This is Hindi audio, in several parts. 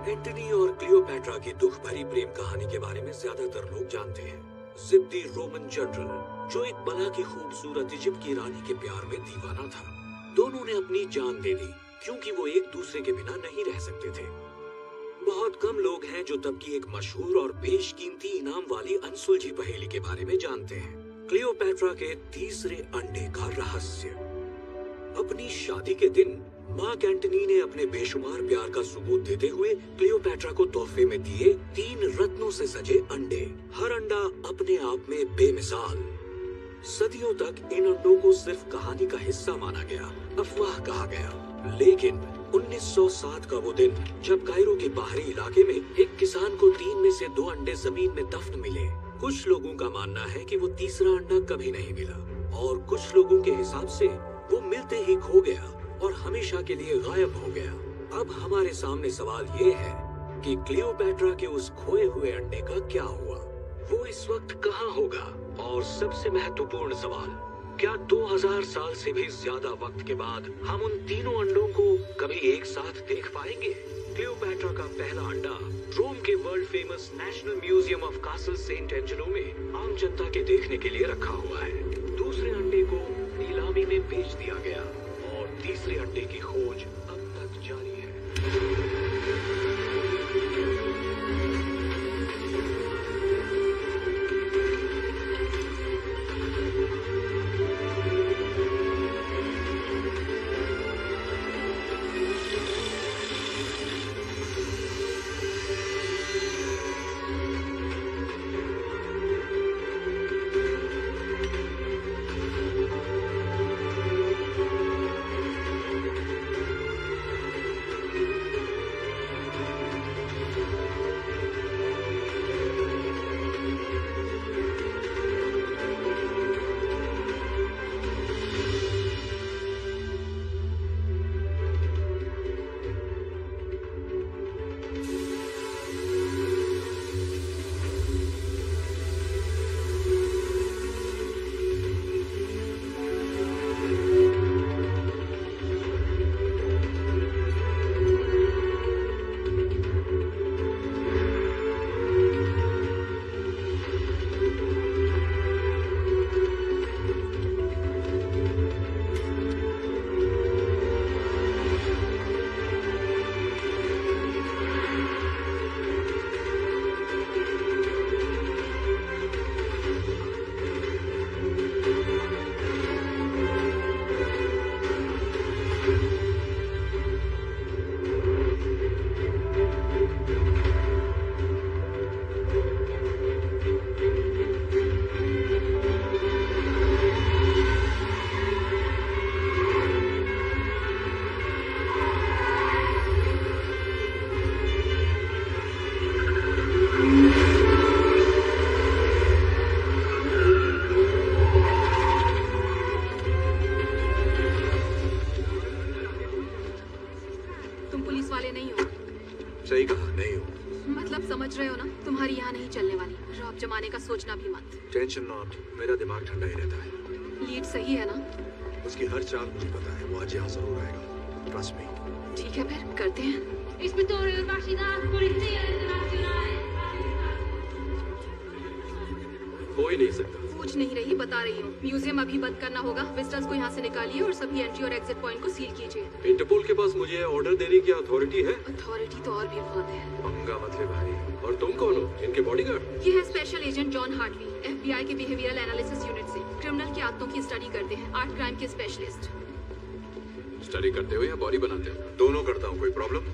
एंटनी और क्लियोपैट्रा की दुख भरी प्रेम कहानी के बारे में ज्यादातर लोग जानते हैं। जिद्दी रोमन जनरल जो एक बला की खूबसूरत इजिप्ट की रानी के प्यार में दीवाना था। दोनों ने अपनी जान दे दी क्योंकि वो एक दूसरे के बिना नहीं रह सकते थे। बहुत कम लोग हैं जो तब की एक मशहूर और बेशकीमती इनाम वाली अनसुलझी पहेली के बारे में जानते हैं, क्लियोपैट्रा के तीसरे अंडे का रहस्य। अपनी शादी के दिन मार्क एंटनी ने अपने बेशुमार प्यार का सबूत देते हुए क्लियोपैट्रा को तोहफे में दिए 3 रत्नों से सजे अंडे। हर अंडा अपने आप में बेमिसाल। सदियों तक इन अंडों को सिर्फ कहानी का हिस्सा माना गया, अफवाह कहा गया। लेकिन 1907 का वो दिन जब कायरो के बाहरी इलाके में एक किसान को 3 में से 2 अंडे जमीन में दफन मिले। कुछ लोगों का मानना है कि वो तीसरा अंडा कभी नहीं मिला और कुछ लोगों के हिसाब से वो मिलते ही खो गया और हमेशा के लिए गायब हो गया। अब हमारे सामने सवाल ये है कि क्लियोपैट्रा के उस खोए हुए अंडे का क्या हुआ, वो इस वक्त कहाँ होगा? और सबसे महत्वपूर्ण सवाल, क्या 2000 साल से भी ज्यादा वक्त के बाद हम उन तीनों अंडों को कभी एक साथ देख पाएंगे? क्लियोपैट्रा का पहला अंडा रोम के world famous National Museum of Castel Sant Angelo में आम जनता के देखने के लिए रखा हुआ है। दूसरे अंडे को नीलामी में बेच दिया गया और तीसरे अंडे की खोज अब तक जारी है। जमाने का सोचना भी मत। टेंशन नॉट, मेरा दिमाग ठंडा ही रहता है। लीड सही है ना? उसकी हर चाल मुझे पता है, वो आज यहाँ जरूर आएगा। Trust me. ठीक है फिर करते हैं। हो ही नहीं सकता। पूछ नहीं रही, बता रही हूँ। म्यूजियम अभी बंद करना होगा। विजिटर्स को यहाँ से निकालिए और सभी एंट्री और एग्जिट पॉइंट को सील कीजिए। इंटरपोल के पास मुझे ऑर्डर देने की अथॉरिटी है? अथॉरिटी तो और भी बहुत है। पंगा मत ले भाई। और तुम कौन हो? इनके बॉडीगार्ड? ये है special agent John Hartley, FBI के बिहेवियरल एनालिसिस यूनिट से। क्रिमिनल की आदतों की स्टडी करते हैं, आर्ट क्राइम के स्पेशलिस्ट। स्टडी करते हो या बॉडी बनाते हो? दोनों करता हूँ। कोई प्रॉब्लम?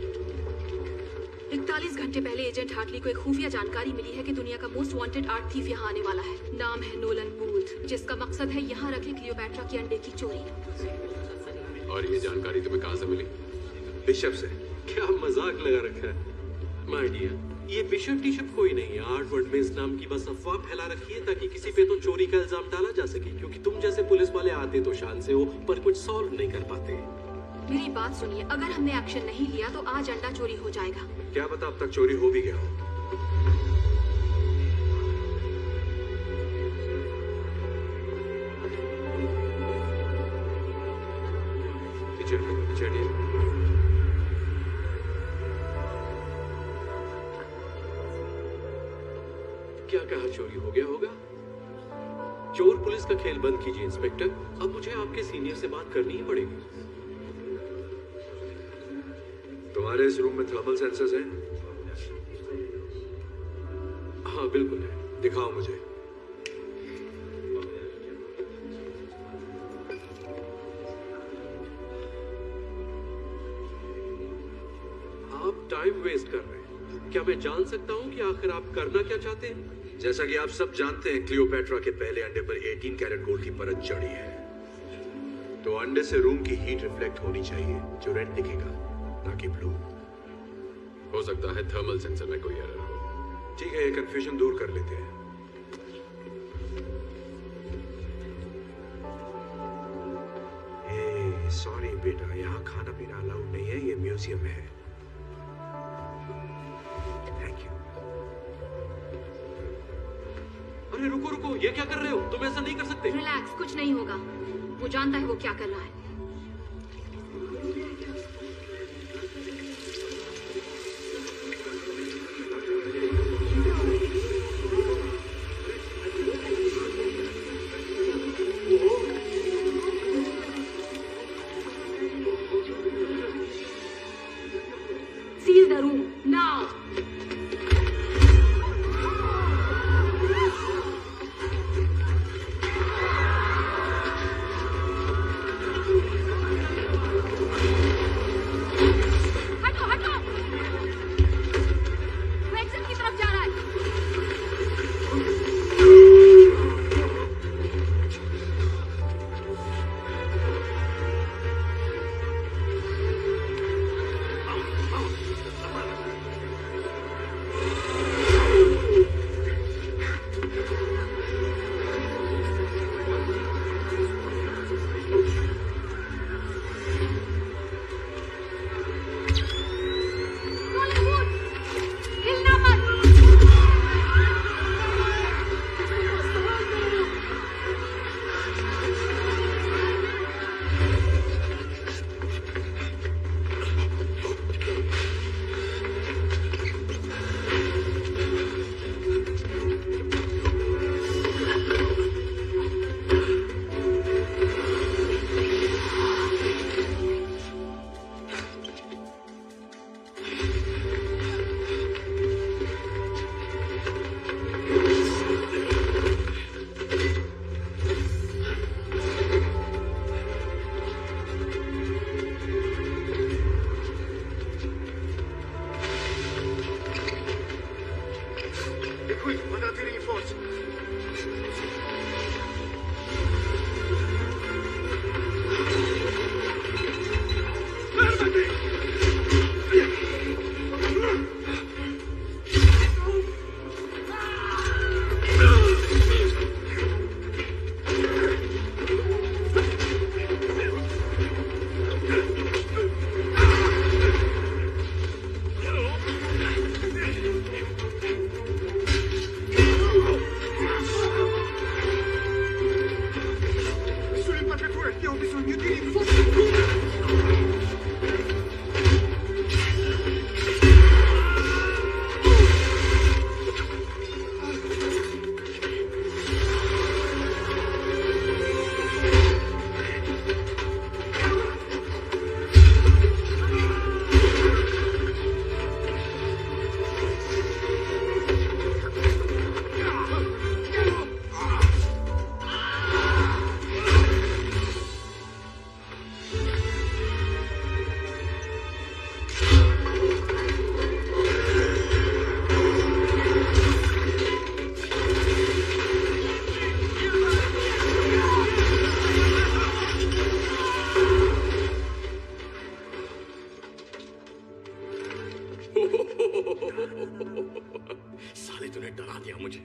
41 घंटे पहले एजेंट हार्टली को एक खुफिया जानकारी मिली है कि दुनिया का मोस्ट वांटेड आर्ट थीफ यहाँ आने वाला है। नाम है नोलन बूथ, जिसका मकसद है यहाँ रखे क्लियोपैट्रा के अंडे की चोरी। और ये जानकारी तुम्हें कहाँ से मिली? बिशप से। क्या मजाक लगा रखा है माय डियर, ये बिशप टिशप कोई नहीं है। आर्ट वर्ड में इस नाम की बस अफवाह फैला रखी है ताकि किसी पे तो चोरी का इल्जाम डाला जा सके, क्योंकि तुम जैसे पुलिस वाले आते तो शान से हो पर कुछ सॉल्व नहीं कर पाते। मेरी बात सुनिए, अगर हमने एक्शन नहीं लिया तो आज अंडा चोरी हो जाएगा। क्या पता अब तक चोरी हो भी गया हो। कहाँ चोरी हो गया होगा? चोर पुलिस का खेल बंद कीजिए इंस्पेक्टर। अब मुझे आपके सीनियर से बात करनी ही पड़ेगी। तुम्हारे इस रूम में थर्मल सेंसर्स हैं? हाँ बिल्कुल है। दिखाओ मुझे। आप टाइम वेस्ट कर रहे हैं। क्या मैं जान सकता हूँ कि आखिर आप करना क्या चाहते हैं? जैसा कि आप सब जानते हैं, क्लियोपेट्रा के पहले अंडे पर 18 कैरेट गोल्ड की परत चढ़ी है। तो अंडे से रूम की हीट रिफ्लेक्ट होनी चाहिए, जो रेड दिखेगा, ना कि ब्लू। हो सकता है थर्मल सेंसर में कोई एरर हो। ठीक है, ये कंफ्यूजन दूर कर लेते हैं। सॉरी बेटा, यहाँ खाना पीना अलाउड नहीं है, ये म्यूजियम है। Thank you. अरे रुको रुको, ये क्या कर रहे हो? तुम ऐसा नहीं कर सकते। रिलैक्स, कुछ नहीं होगा। वो जानता है वो क्या कर रहा है। Seal the room now. साले तूने डरा दिया मुझे।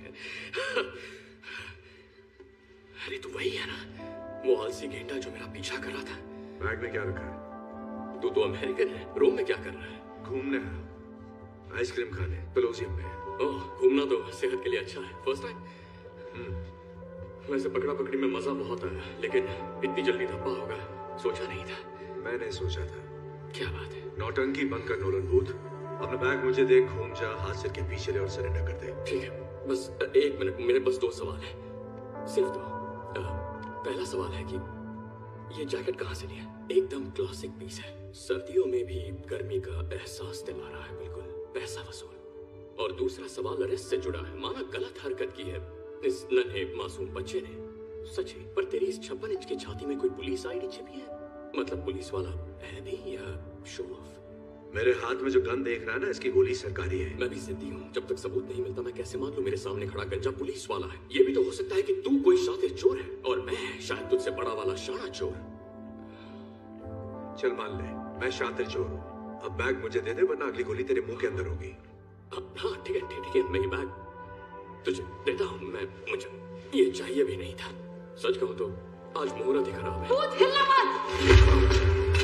अरे तू वही है ना, वो आलसी गेंडा जो मेरा पीछा कर रहा था। बैग में क्या रखा है? तू तो अमेरिकन है, रोम में क्या कर रहा है? घूमने आया, आइसक्रीम खाने, कोलोसियम में। ओह, घूमना तो सेहत के लिए अच्छा है। First time? वैसे पकड़ा पकड़ी में मजा बहुत आया, लेकिन इतनी जल्दी धब्बा होगा सोचा नहीं था। मैंने सोचा था। क्या बात है? नौटंकी बंद कर नोलन बूथ। अपना बैग मुझे दे, घूम जा, हाथ सिर के पीछे ले और सरेंडर कर दे। ठीक है। बस एक मिनट, मेरे बस 2 सवाल हैं, सिर्फ 2। पहला सवाल है कि ये जैकेट कहाँ से लिया? एकदम क्लासिक पीस है, सर्दियों में भी गर्मी का एहसास दिला रहा है, बिल्कुल पैसा वसूल। और दूसरा सवाल अरेस्ट से जुड़ा है। माना गलत हरकत की है इस नन्हे मासूम बच्चे ने, सच है, पर तेरी इस 56 इंच की छाती में कोई पुलिस आईडी छिपी है? मतलब पुलिस वाला है भी या शो ऑफ? मेरे हाथ में जो गन देख रहा है ना, इसकी गोली सरकारी है। मैं भी जिद्दी हूँ, जब तक सबूत नहीं मिलता मैं कैसे मान लूं मेरे सामने खड़ा गंजा पुलिस वाला है? ये भी तो हो सकता है कि तू कोई शातिर चोर है और मैं शायद तुझसे बड़ा वाला शाना चोर। चल मान ले मैं शातिर चोर हूँ। अब बैग मुझे दे दे, वरना अगली गोली तेरे मुंह के अंदर होगी। हाँ ठीक है ठीक है, मैं ये बैग तुझे देता हूँ। मुझे ये चाहिए भी नहीं था। सच कहूँ तो आज मुहूर्त ही खराब है। भूत, हिलना मत।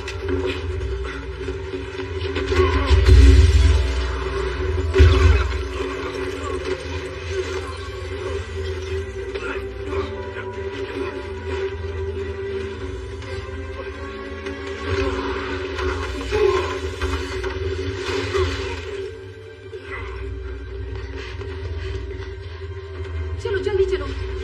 चलो जल्दी चलो।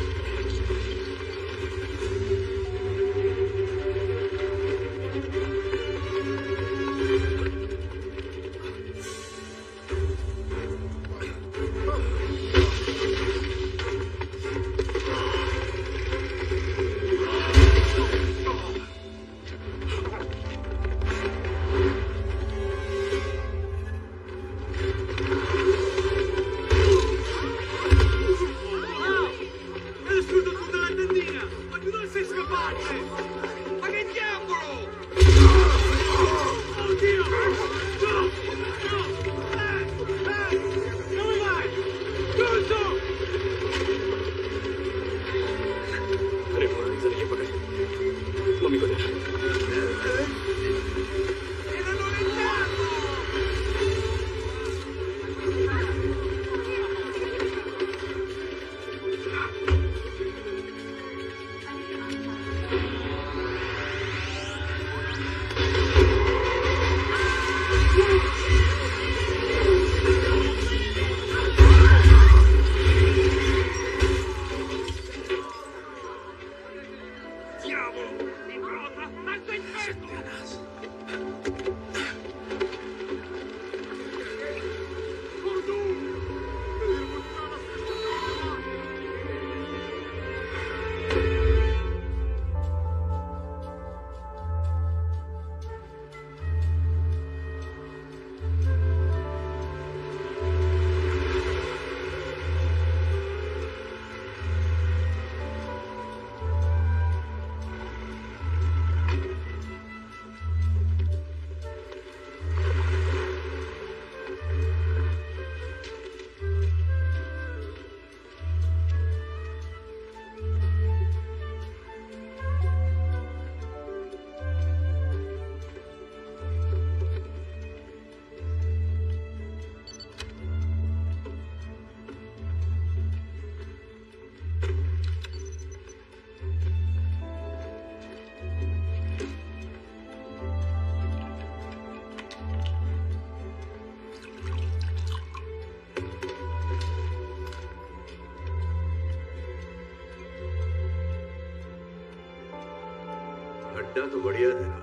अड्डा तो बढ़िया तेरा।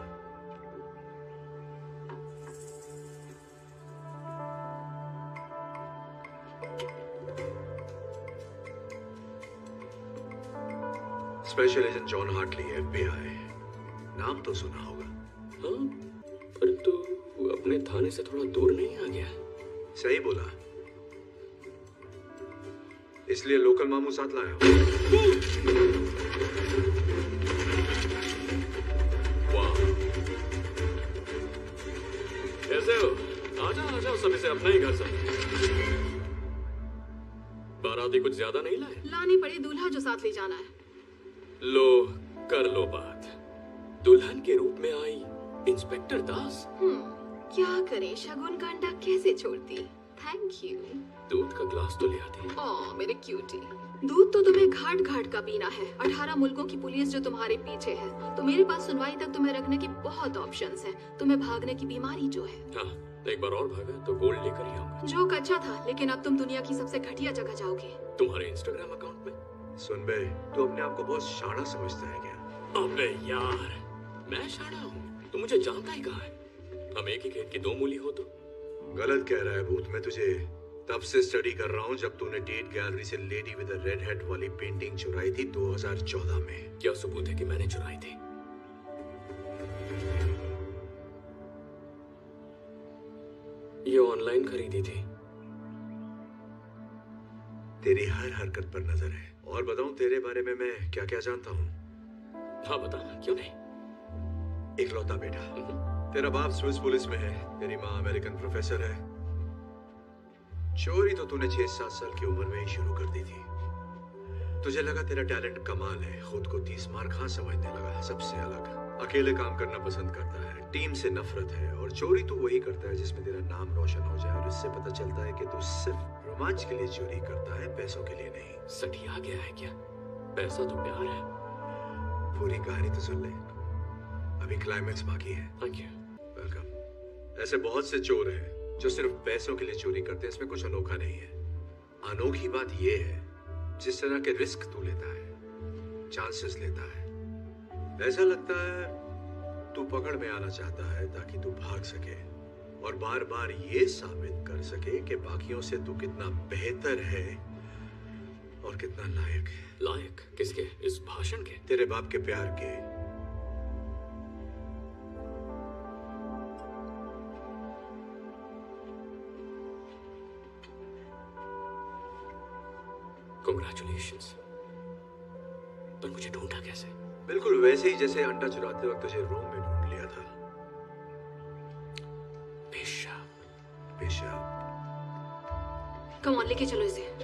Special agent John Hartley, FBI। नाम तो सुना होगा। हाँ, पर तू अपने थाने से थोड़ा दूर नहीं आ गया? सही बोला, इसलिए लोकल मामू साथ लाया हूं। कैसे हो? आजा आजा, सभी से अपना ही घर समझ। बाराती कुछ ज्यादा नहीं लाए? लानी पड़ी दूल्हा जो साथ ले जाना है। लो कर लो बात। दुल्हन के रूप में आई इंस्पेक्टर दास। क्या करे, शगुन का अंडा कैसे छोड़ती। Thank you. दूध का ग्लास तो ले आती। ओह मेरे क्यूटी। दूध तो तुम्हें घाट घाट का पीना है। 18 मुल्कों की पुलिस जो तुम्हारे पीछे है, तो मेरे पास सुनवाई तक तुम्हें रखने की बहुत ऑप्शंस हैं। तुम्हें भागने की बीमारी जो है। हाँ, एक बार और भागा तो गोल्ड लेकर ही आऊंगा। जोक अच्छा था, लेकिन अब तुम दुनिया की सबसे घटिया जगह जाओगे। तुम्हारे इंस्टाग्राम अकाउंट में? सुन बे, तू अपने आप को बहुत शाना समझता है क्या? अबे यार, मैं शाना हूँ? तू मुझे जानता ही कहाँ है? हम एक ही खेत की दो मूली हो तो। गलत कह रहा है भूत। मैं तुझे तब से स्टडी कर रहा हूँ जब तूने टेट गैलरी से लेडी विद रेड हेड वाली पेंटिंग चुराई थी 2014 में। क्या सबूत है कि मैंने चुराई थी? ये ऑनलाइन खरीदी थी। तेरी हर हरकत पर नजर है। और बताऊं तेरे बारे में मैं क्या क्या जानता हूँ? हाँ बताना, क्यों नहीं। इकलौता बेटा। तेरा बाप स्विस पुलिस में है, तेरी माँ अमेरिकन प्रोफेसर है। चोरी तो तूने 6-7 साल की उम्र में ही शुरू कर दी थी। तुझे लगा तेरा टैलेंट कमाल है, खुद को 30 मार खां समझने लगा। सबसे अलग, अकेले काम करना पसंद करता है, टीम से नफरत है, और चोरी तू वही करता है जिसमें तेरा नाम रोशन हो जाए। और इससे पता चलता है कि तू सिर्फ रोमांच के लिए चोरी करता है, पैसों के लिए नहीं। सठिया गया है क्या? पैसा तो प्यार है। पूरी कहानी तो सुन ले, अभी क्लाइमेक्स बाकी है। Thank you. वेलकम। ऐसे बहुत से चोर हैं जो सिर्फ पैसों के लिए चोरी करते हैं। इसमें कुछ अनोखा नहीं है। अनोखी बात यह है जिस तरह के रिस्क तू लेता है, चांसेस लेता है। ऐसा लगता है तू पकड़ में आना चाहता है ताकि तू भाग सके और बार बार ये साबित कर सके कि बाकियों से तू कितना बेहतर है और कितना लायक है। लायक किसके? इस भाषण के? तेरे बाप के प्यार के। Congratulations। पर मुझे ढूंढा कैसे? बिल्कुल वैसे ही जैसे अंडा चुराते वक्त तुझे रोम में ढूंढ लिया था। पेशाब। पेशाब। कम ऑन, लेके चलो इसे।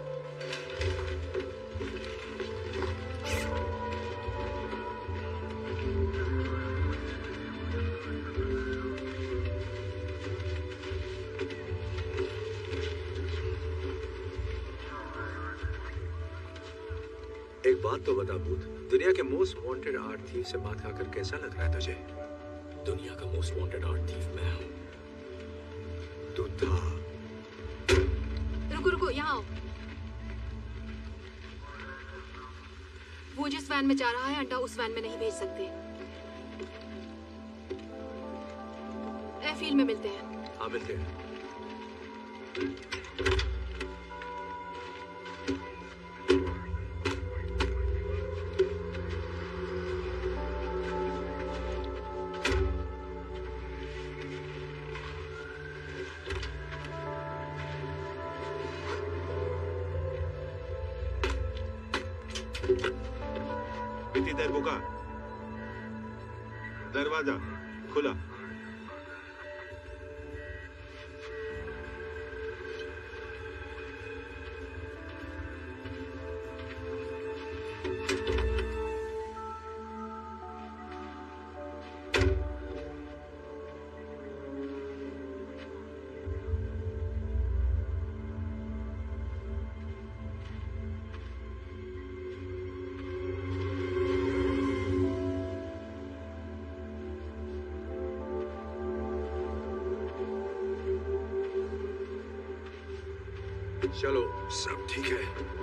एक बात तो बता भूत, दुनिया के मोस्ट वांटेड आर्ट थीव से बात कर कैसा लग रहा है तुझे? दुनिया का मोस्ट वांटेड आर्ट थीफ मैं हूँ। तू था। रुको रुको, यहाँ आओ। वो जिस वैन में जा रहा है, अंडा उस वैन में नहीं भेज सकते। एयरफील्ड में मिलते हैं। हाँ मिलते हैं। किती देर बुका? दरवाजा खुला। चलो, सब ठीक है।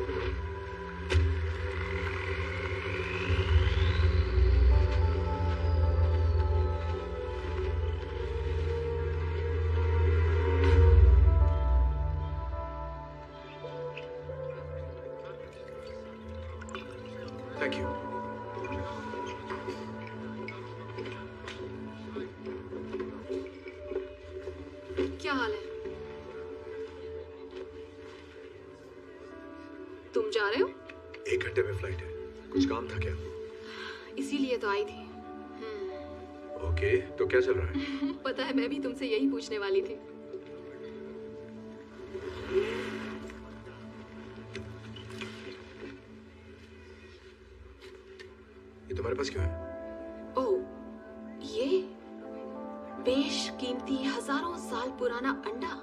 Thank you. क्या हाल है? तुम जा रहे हो? 1 घंटे में फ्लाइट है। कुछ काम था क्या? इसीलिए तो आई थी। ओके, तो क्या चल रहा है? पता है, मैं भी तुमसे यही पूछने वाली थी। ये तुम्हारे पास क्यों है? ओह, ये बेशकीमती हजारों साल पुराना अंडा।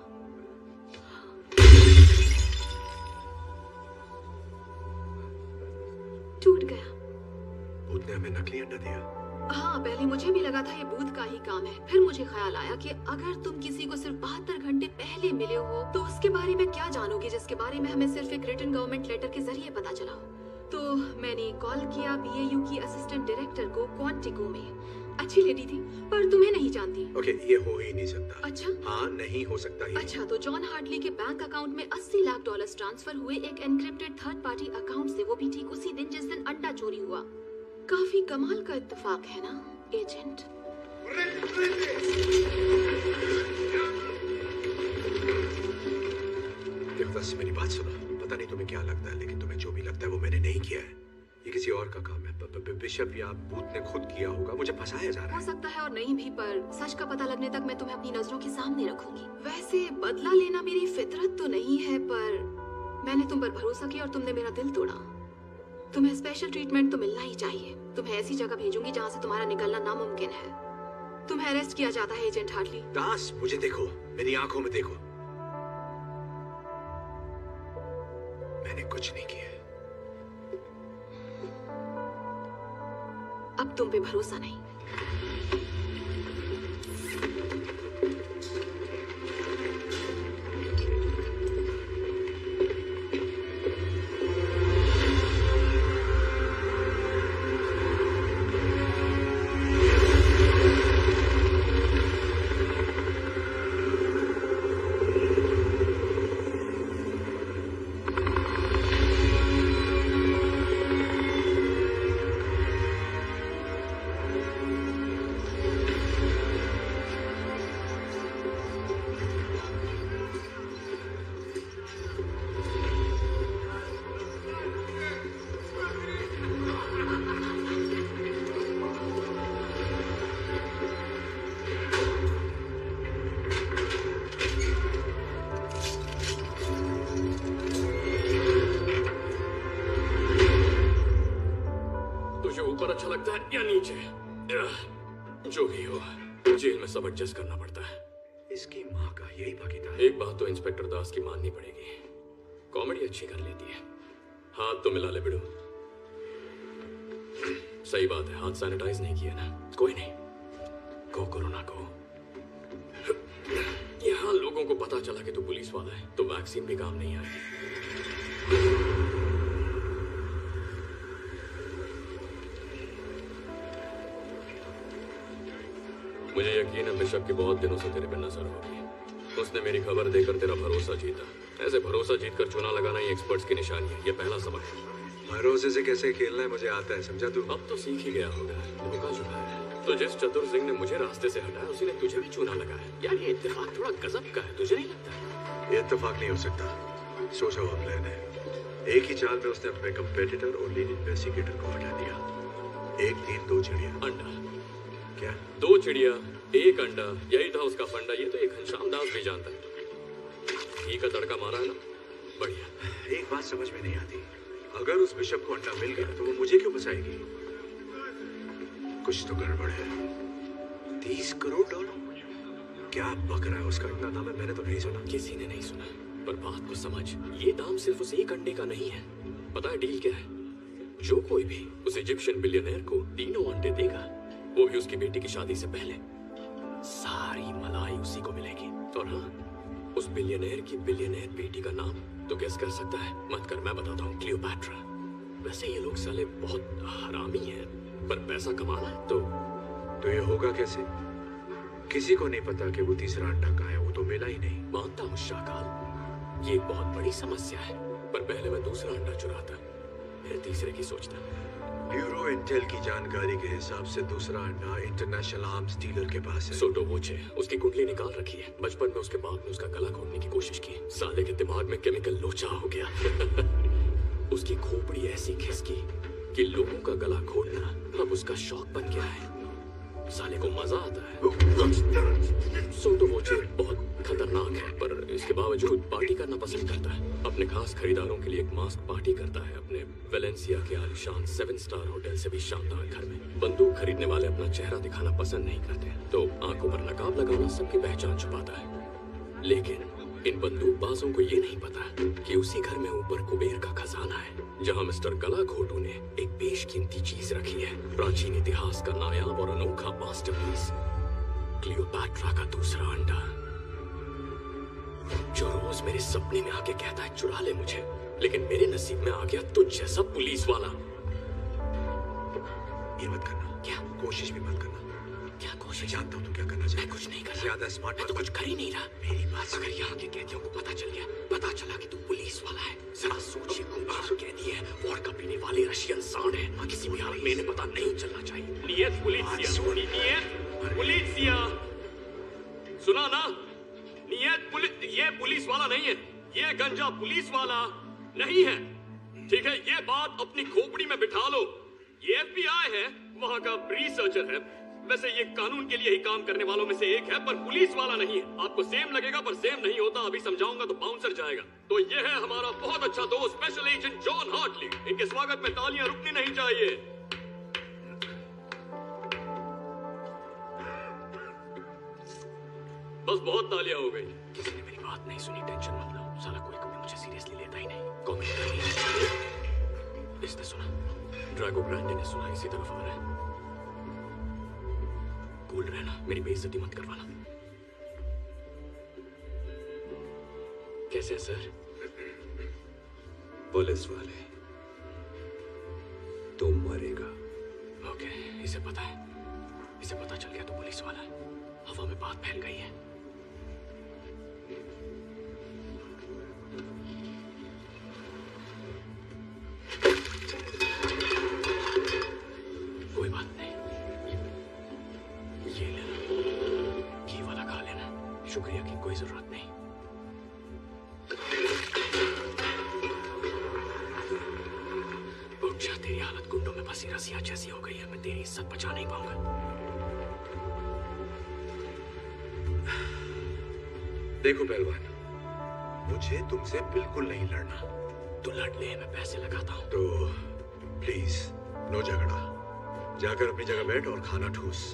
टूट गया। भूत ने हमें नकली अंडा दिया। हाँ, पहले मुझे भी लगा था ये भूत का ही काम है। फिर मुझे ख्याल आया कि अगर तुम किसी को सिर्फ 72 घंटे पहले मिले हो तो उसके बारे में क्या जानोगे जिसके बारे में हमें सिर्फ एक रिटन गवर्नमेंट लेटर के जरिए पता चला हो। तो मैंने कॉल किया BAU की असिस्टेंट डायरेक्टर को क्वांटिको में। अच्छी लेडी थी पर तुम्हें नहीं जानती। ओके, ये हो ही नहीं सकता। अच्छा? हाँ, नहीं हो सकता ही। अच्छा, तो जॉन हार्टली के बैंक अकाउंट में $80 लाख ट्रांसफर हुए एक एनक्रिप्टेड थर्ड पार्टी अकाउंट से, वो भी ठीक उसी दिन जिस दिन अंडा चोरी हुआ। काफी कमाल का इत्तेफाक है ना एजेंट? देवदास, मेरी बात सुनो। पता नहीं तुम्हें क्या लगता है, लेकिन तुम्हें जो भी लगता है वो मैंने नहीं किया है। ये किसी और का काम है। बिशप या भूत ने खुद किया होगा। मुझे फंसाया जा रहा हो है। सकता है और नहीं भी, पर सच का पता लगने तक मैं तुम्हें अपनी नजरों के सामने रखूंगी। वैसे बदला लेना मेरी फितरत तो नहीं है, पर मैंने तुम पर भरोसा किया और तुमने मेरा दिल तोड़ा। तुम्हें स्पेशल ट्रीटमेंट तो मिलना ही चाहिए। तुम्हें ऐसी जगह भेजूंगी जहाँ से तुम्हारा निकलना नामुमकिन है। तुम्हें अरेस्ट किया जाता है एजेंट हार्टली। दास, मुझे देखो, मेरी आंखों में देखो। मैंने कुछ नहीं किया। अब तुम पे भरोसा नहीं। अच्छा लगता है या नीचे, जो भी हो, जेल में सब एडजस्ट करना पड़ता है। इसकी माँ का यही भागीदार। एक बात तो इंस्पेक्टर दास की माननी पड़ेगी, कॉमेडी अच्छी कर लेती है। हाथ तो मिला ले बिड़ू। सही बात है, हाथ सैनिटाइज नहीं किया ना। कोई नहीं, को कोरोना को। यहाँ लोगों को पता चला कि तू पुलिस वाला है तो वैक्सीन भी काम नहीं आएगी। मुझे यकीन है बिशप की बहुत दिनों से तेरे पे नजर होगी। उसने मेरी खबर देकर तेरा भरोसा जीता। ऐसे भरोसा जीतकर चुना लगाना ही एक्सपर्ट्स की निशानी है। ये पहला सबक है। भरोसे से कैसे खेलना है मुझे आता है, समझा तू? अब तो सीख ही गया होगा। धोखा चुका है तो जिस चतुर सिंह ने मुझे रास्ते से हटाया उसी ने तुझे भी चुना लगाया। यार ये इत्तेफाक थोड़ा गजब का है, तुझे नहीं लगता? ये इत्तेफाक नहीं हो सकता। सोचा हुआ प्लान है। एक ही चाल में उसने अपने कंपेटिटर और लीड इन्वेस्टिगेटर को हटा दिया। एक तीर दो चिड़िया। अंडा क्या? दो चिड़िया एक अंडा, यही था उसका फंडा। ये तो एक घनश्याम दास भी जानता है। घी का तड़का मारा है ना, बढ़िया। एक बात समझ में नहीं आती, अगर उस बिशप को अंडा मिल गया तो वो मुझे क्यों फंसाएगी? कुछ तो गड़बड़ है। 30 करोड़ डॉलर? क्या बक रहा है? उसका इतना दाम है, मैंने तो नहीं सुना। किसी ने नहीं सुना, पर बात को समझ। ये दाम सिर्फ उस एक अंडे का नहीं है। पता है डील क्या है? जो कोई भी उस इजिप्शियन बिलियनर को तीनों अंडे देगा, वो भी उसकी बेटी की शादी से पहले, सारी मलाई उसी को मिलेगी। और हाँ, उस बिलियनर की बिलियनर बेटी का नाम तो गेस कर सकता है? मत कर, मैं बताता हूँ। क्लियोपैट्रा। वैसे ये लोग साले बहुत हरामी हैं, पर पैसा कमाना है तो ये होगा कैसे? किसी को नहीं पता कि वो तीसरा अंडा कहाँ है। वो तो मिला ही नहीं। मानता हूँ शाकाल, ये एक बहुत बड़ी समस्या है, पर पहले मैं दूसरा अंडा चुराता, फिर तीसरे की सोचता। ब्यूरो इंटेल की जानकारी के हिसाब से दूसरा अंडा इंटरनेशनल आर्म्स डीलर के पास है। सोटो वोचे, उसकी कुंडली निकाल रखी है। बचपन में उसके बाप ने उसका गला घोटने की कोशिश की। साले के दिमाग में केमिकल लोचा हो गया। उसकी खोपड़ी ऐसी खिसकी कि लोगों का गला घोटना अब उसका शौक बन गया है। साले को मजा आता है। सोटो वोचे बहुत खतरनाक है, पर इसके बावजूद पार्टी करना पसंद करता है। अपने खास खरीदारों के लिए एक मास्क पार्टी करता है अपने वेलेंसिया के आलीशान 7 स्टार होटल से भी शानदार घर में। बंदूक खरीदने वाले अपना चेहरा दिखाना पसंद नहीं करते, तो आंखों पर नकाब लगाना सबकी पहचान छुपाता है। लेकिन इन बंदूकबाजों को ये नहीं पता कि उसी घर में ऊपर कुबेर का खजाना है। जहां मिस्टर गलाघोटू ने एक बेशकीमती चीज रखी है, प्राचीन इतिहास का नायाब और अनोखा मास्टरपीस, क्लियोपैट्रा का दूसरा अंडा, जो रोज मेरे सपने में आके कहता है चुरा ले मुझे, लेकिन मेरे नसीब में आ गया तुझ जैसा पुलिस वाला। ये मत करना। क्या? कोशिश भी मत करना। क्या कोशिश? जानता हूँ तू क्या करना चाहता है। मैं कुछ नहीं कर रहा। ज्यादा स्मार्ट मैं तो कुछ कर ही नहीं रहा। मेरी बात अगर यहाँ के कैदियों को पता चल गया, पता चला कि तू पुलिस वाला है, जरा सोच, ये खूंखार कैदी है, वोडका पीने वाले रशियन सांड है, किसी भी हाल में इन्हें पता नहीं चलना चाहिए। नियत पुलिसिया, नियत पुलिसिया, सुना ना? नियत पुलिस, ये पुलिस वाला नहीं है, ये गंजा पुलिस वाला नहीं है, ठीक है? ये बात अपनी खोपड़ी में बिठा लो। ये FBI है, वहाँ का रिसर्चर है, वैसे ये कानून के लिए ही काम करने वालों में से एक है, पर पुलिस वाला नहीं है। आपको सेम लगेगा पर सेम नहीं होता, अभी समझाऊंगा तो बाउंसर जाएगा। तो ये है हमारा बहुत अच्छा दोस्त स्पेशल एजेंट जॉन हार्टली। इनके स्वागत में तालियां रुकनी नहीं चाहिए। बस बहुत तालियां हो गई। किसी ने मेरी बात नहीं सुनी, टेंशन मत लो, साला कोई कभी मुझे सीरियसली लेता ही नहीं। कमेंट करनी। इसने सुना, ड्रैगो ग्रांडे ने सुना, इसी तरफ आ रहा है। कूल रहना, मेरी बेइज्जती मत करवाना। कैसे है सर? पुलिस वाले, तुम मरेगा। ओके, इसे पता है, इसे पता चल गया तो पुलिस वाला है। हवा में बात फैल गई है। कोई बात नहीं, ये ले लो, घी वाला खा लेना, शुक्रिया की कोई जरूरत नहीं। उठ जा, तेरी हालत गुंडों में फंसी रसिया जैसी हो गई है, मैं तेरी इज्जत बचा नहीं पाऊंगा। देखो पहलवान, मुझे तुमसे बिल्कुल नहीं लड़ना। तो लड़ ले, मैं पैसे लगाता हूँ। तो प्लीज नो झगड़ा, जाकर अपनी जगह बैठ और खाना ठूस।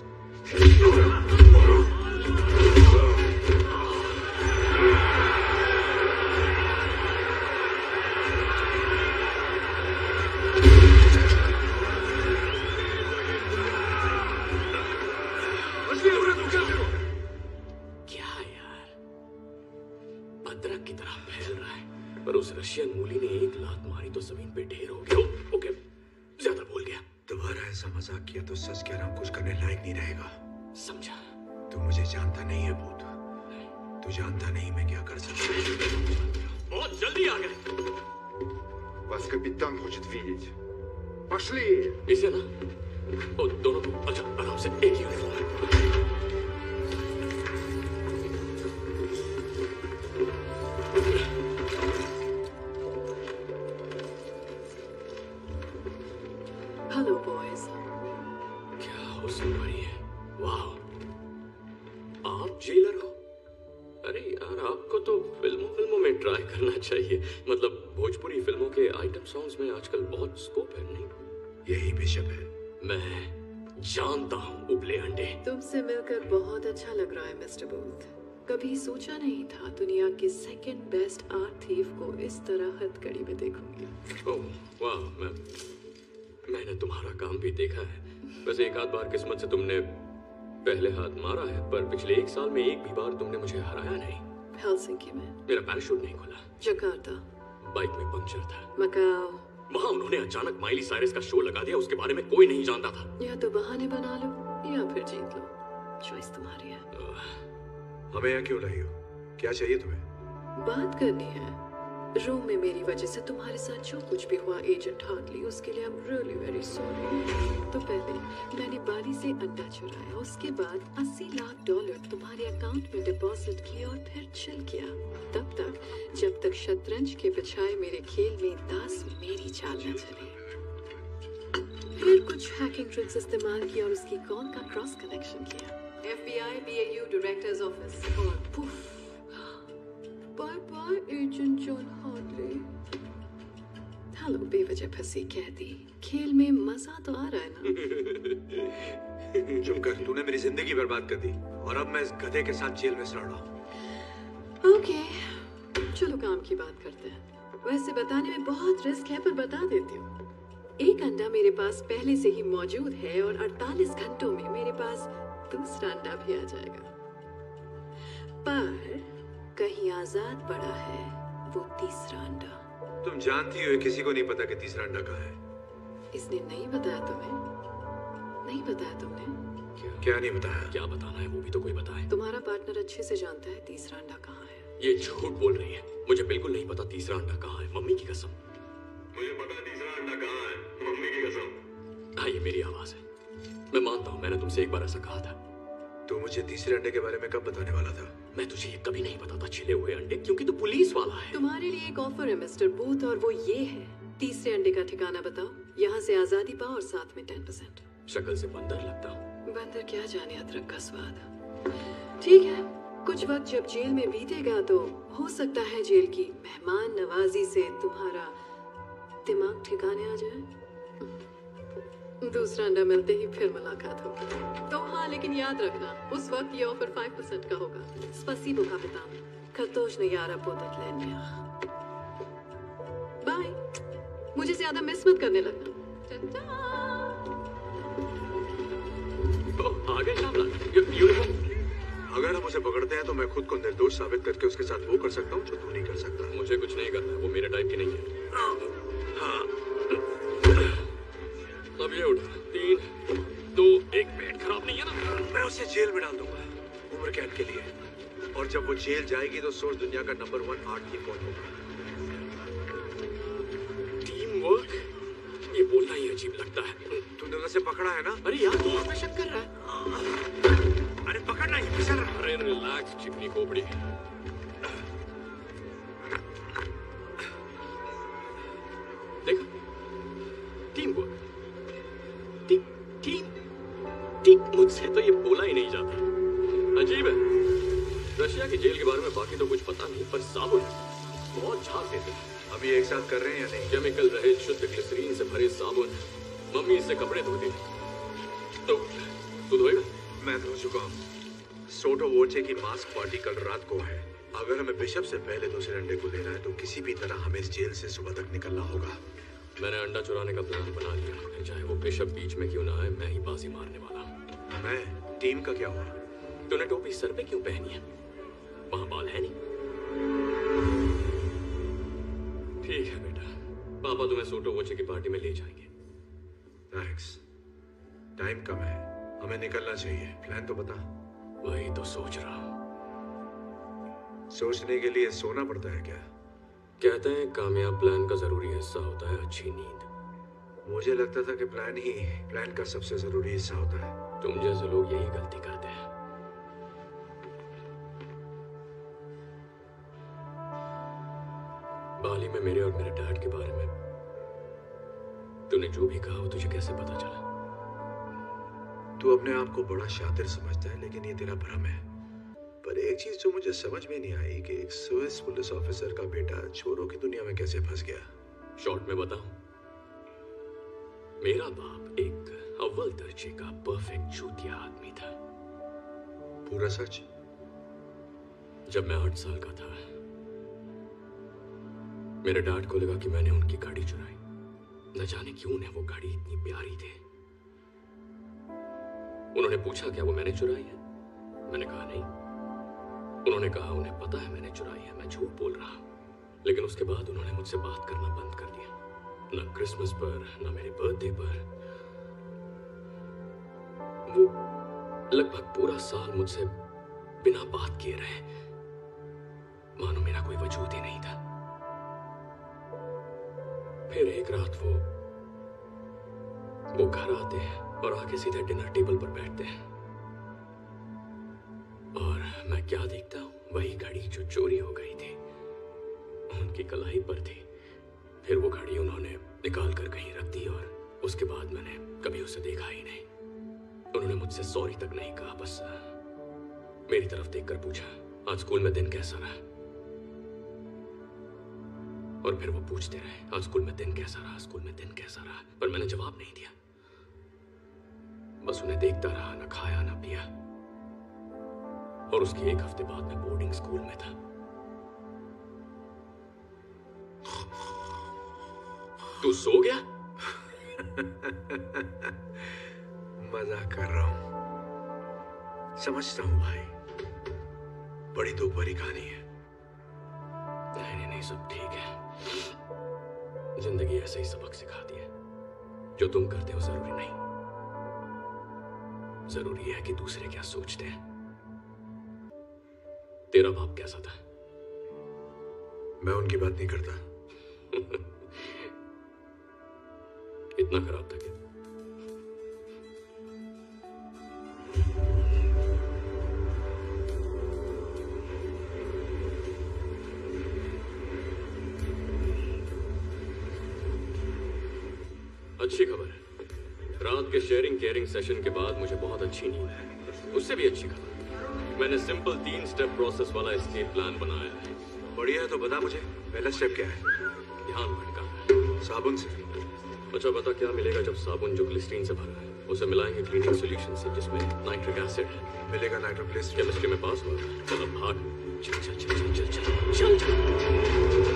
क्या यार, अदरक की तरह फैल रहा है, पर उस रशियन मूली ने एक लात मारी तो जमीन पे ढेर हो गया। ओके, ज्यादा बोल गया। दोबारा ऐसा मजाक किया तो सच कह रहा हूँ, कुछ करने लायक नहीं रहेगा। समझा? तू मुझे जानता नहीं है भूत, तू जानता नहीं मैं क्या कर सकता हूँ। बहुत जल्दी आ गए। Вас капитан хочет видеть. Пошли! इसे ना, ओ, दोनों को अच्छा आराम से, एक यूनिफॉर्म है। Hello boys. क्या हो सुनवारी है? वाह, आप जेलर हो? अरे यार, आपको तो फिल्मों में ट्राई करना चाहिए। मतलब भोजपुरी फिल्मों के आइटम सॉन्ग्स में आजकल बहुत स्कोप है, नहीं? यही बिशप है। मैं जानता हूँ उबले अंडे। तुमसे मिलकर बहुत अच्छा लग रहा है मिस्टर बूथ। कभी सोचा नहीं था दुनिया के सेकंड बेस्ट आर्ट थीफ को इस तरह हथकड़ी में देखूंगी। ओह वाह, मैंने तुम्हारा काम भी देखा है। वैसे एक आध बार किस्मत से तुमने पहले हाथ मारा है, पर पिछले 1 साल में एक भी बार तुमने मुझे हराया नहीं। हेलसिंकी में, मेरा पैराशूट नहीं खुला, जकार्ता, बाइक में पंक्चर था, मकाओ। वहाँ उन्होंने अचानक माइली साइरस का शो लगा दिया, उसके बारे में कोई नहीं जानता था। या तो बहाने बना लो या फिर जीत लो, चॉइस तुम्हारी है। हमें यहाँ क्यों लाई हो? क्या चाहिए तुम्हें? बात करनी है। रूम में मेरी वजह से तुम्हारे साथ जो कुछ भी हुआ एजेंट हार्टली, उसके लिए I am really very sorry. तो पहले मैंने बाली से अंडा चुराया, उसके बाद $80 लाख तुम्हारे अकाउंट में डिपॉजिट किया और फिर चिल किया। तब तक जब तक शतरंज के बजाय मेरे खेल में दास मेरी चाल न चले। फिर कुछ हैकिंग ट्रिक्स इस्तेमाल किया और उसकी कॉल का क्रॉस कनेक्शन किया। FBI BAU डायरेक्टर्स ऑफिस और पुफ, bye bye agent John Hartley. Hello बेवजह फंसी कैदी, खेल में मजा तो आ रहा है ना? चुप कर, तूने मेरी जिंदगी बर्बाद कर दी और अब मैं इस गधे के साथ जेल में सड़ रहा हूँ। ओके, चलो काम की बात करते हैं। वैसे बताने में बहुत रिस्क है, पर बता देती हूँ। एक अंडा मेरे पास पहले से ही मौजूद है और 48 घंटों में मेरे पास दूसरा अंडा भी आ जाएगा। पर कहीं आजाद पड़ा है वो तीसरा अंडा। तुम जानती हो किसी को नहीं पता कि तीसरा अंडा कहाँ है। इसने नहीं बताया तुम्हें? नहीं बताया तुमने? क्या नहीं बताया? क्या बताना है वो भी तो कोई बताए। तुम्हारा पार्टनर अच्छे से जानता है तीसरा अंडा कहाँ है। ये झूठ बोल रही है, मुझे बिल्कुल नहीं पता तीसरा अंडा कहाँ है, मम्मी की कसम। मुझे पता है तीसरा अंडा कहाँ है, मम्मी की कसम। हाँ, ये मेरी आवाज है। मैं मानता हूँ मैंने तुमसे एक बार ऐसा कहा था। तो मुझे तीसरे अंडे के बारे में कब बताने वाला था? मैं तुझे ये कभी नहीं बताता छिले हुए अंडे, क्योंकि तू पुलिस वाला है। तुम्हारे लिए एक ऑफर है मिस्टर बूथ, और वो ये है, तीसरे अंडे का ठिकाना बताओ, यहाँ से आजादी पाओ और साथ में 10%। शक्ल से बंदर लगता हूँ। बंदर क्या जाने अदरक का स्वाद। ठीक है, कुछ वक्त जब जेल में बीतेगा तो हो सकता है जेल की मेहमान नवाजी से तुम्हारा दिमाग ठिकाने आ जाए। दूसरा अंडा मिलते ही फिर मुलाकात होगी। तो हाँ, लेकिन याद रखना उस वक्त ये ऑफर 5% का होगा। स्पसीबो कापितान, खतोश ने यारा पोतत लेन में। बाय, मुझे ज्यादा मिस मत करने लगना। आगे यूनिफॉर्म। अगर हम उसे पकड़ते हैं तो मैं खुद को निर्दोष साबित करके उसके साथ वो कर सकता हूँ जो तू नहीं कर सकता। मुझे कुछ नहीं करना है, वो मेरे टाइप की नहीं है। हाँ। अब ये उठ, 3, 2, 1, पेट खराब नहीं है ना? मैं उसे जेल में डाल दूंगा उम्र कैद के लिए, और जब वो जेल जाएगी तो सोच दुनिया का नंबर 1 आर्ट की फौज होगा। टीम वर्क, ये बोलना ही अजीब लगता है। तूने उसे पकड़ा है ना? अरे यार, तू मुझ पे शक कर रहा है। अरे पकड़ना ही, फिसल रहा। अरे रिलैक्स चिकनी खोपड़ी। देखा, टीम वर्क, टीम मुझसे तो ये बोला ही नहीं जाता। अजीब है। रशिया की जेल के बारे में बाकी तो कुछ पता नहीं, पर साबुन बहुत झाग देते हैं। हम ये एक साथ कर रहे हैं या नहीं? केमिकल रहित शुद्ध ग्लिसरीन से भरे साबुन, मम्मी इससे कपड़े धोती। तो तू धोएगा? मैं धो चुका हूँ। सोटो वोचे की मास्क पार्टी कल रात को है। अगर हमें बिशप से पहले दूसरे अंडे को लेना है तो किसी भी तरह हमें इस जेल से सुबह तक निकलना होगा। मैंने अंडा चुराने का प्लान बना लिया, चाहे वो बिशप बीच में क्यों ना आए, मैं ही बाजी मारने वाला हूँ। मैं टीम का क्या हुआ? तूने टोपी सर पे क्यों पहनी है? वहां बाल है नहीं? ठीक है बेटा, पापा तुम्हें सोटो वोचे की पार्टी में ले जाएंगे। थैंक्स। टाइम कम है, हमें निकलना चाहिए। प्लान तो बता। वही तो सोच रहा हूँ। सोचने के लिए सोना पड़ता है क्या? कहते हैं कामयाब प्लान का जरूरी हिस्सा होता है अच्छी नींद। मुझे लगता था कि प्लान का सबसे जरूरी हिस्सा होता है। तुम जैसे लोग यही गलती करते हैं। बाली में मेरे और मेरे डैड के बारे में तूने जो भी कहा वो तुझे कैसे पता चला? तू अपने आप को बड़ा शातिर समझता है, लेकिन ये तेरा भ्रम है। पर एक चीज जो मुझे समझ में नहीं आई कि एक स्विस पुलिस ऑफिसर का बेटा चोरों की दुनिया में कैसे फंस गया। शॉर्ट में बताऊं, मेरा बाप एक अव्वल दर्जे का परफेक्ट चूतिया आदमी था। पूरा सच? जब मैं 8 साल का था, मेरे डैड को लगा कि मैंने उनकी गाड़ी चुराई। न जाने क्यों उन्हें वो गाड़ी इतनी प्यारी थी। उन्होंने पूछा क्या वो मैंने चुराई है? मैंने कहा नहीं। उन्होंने कहा उन्हें पता है मैंने चुराई है, मैं झूठ बोल रहा। लेकिन उसके बाद उन्होंने मुझसे बात करना बंद कर दिया। न क्रिसमस पर, न मेरे बर्थडे पर। वो लगभग पूरा साल मुझसे बिना बात किए रहे, मानो मेरा कोई वजूद ही नहीं था। फिर एक रात वो घर आते हैं और आके सीधे डिनर टेबल पर बैठते हैं, और मैं क्या देखता हूँ, वही घड़ी जो चोरी हो गई थी उनकी कलाई पर थी। फिर वो घड़ी उन्होंने निकाल कर कहीं रख दी, और उसके बाद मैंने कभी उसे देखा ही नहीं। उन्होंने मुझसे सॉरी तक नहीं कहा, बस मेरी तरफ देखकर पूछा आज स्कूल में दिन कैसा रहा। और फिर वो पूछते रहे आज स्कूल में दिन कैसा रहा, स्कूल में दिन कैसा रहा, पर मैंने जवाब नहीं दिया। बस उन्हें देखता रहा, ना खाया ना पिया। और उसके 1 हफ्ते बाद मैं बोर्डिंग स्कूल में था। तू सो गया? मजाक कर रहा हूं। समझता हूं भाई, बड़ी दुख भरी कहानी है। नहीं, सब ठीक है। जिंदगी ऐसे ही सबक सिखाती है। जो तुम करते हो जरूरी नहीं, जरूरी है कि दूसरे क्या सोचते हैं। तेरा बाप कैसा था? मैं उनकी बात नहीं करता। इतना खराब था क्या? अच्छी खबर है। रात के शेयरिंग केयरिंग सेशन के बाद मुझे बहुत अच्छी नींद है। उससे भी अच्छी खबर, मैंने सिंपल 3 स्टेप प्रोसेस वाला एस्केप प्लान बनाया है। बढ़िया है, तो बता मुझे पहला स्टेप क्या है? ध्यान भटका। साबुन से? अच्छा बता, क्या मिलेगा जब साबुन जो ग्लिसरीन से भरा है उसे मिलाएंगे क्लीनिंग सॉल्यूशन से जिसमें नाइट्रिक एसिड है? मिलेगा नाइट्रोग्लिसरीन। केमिस्ट्री में पास हुआ? चल अब भाग। चल चल चल चल चल चल चल चल।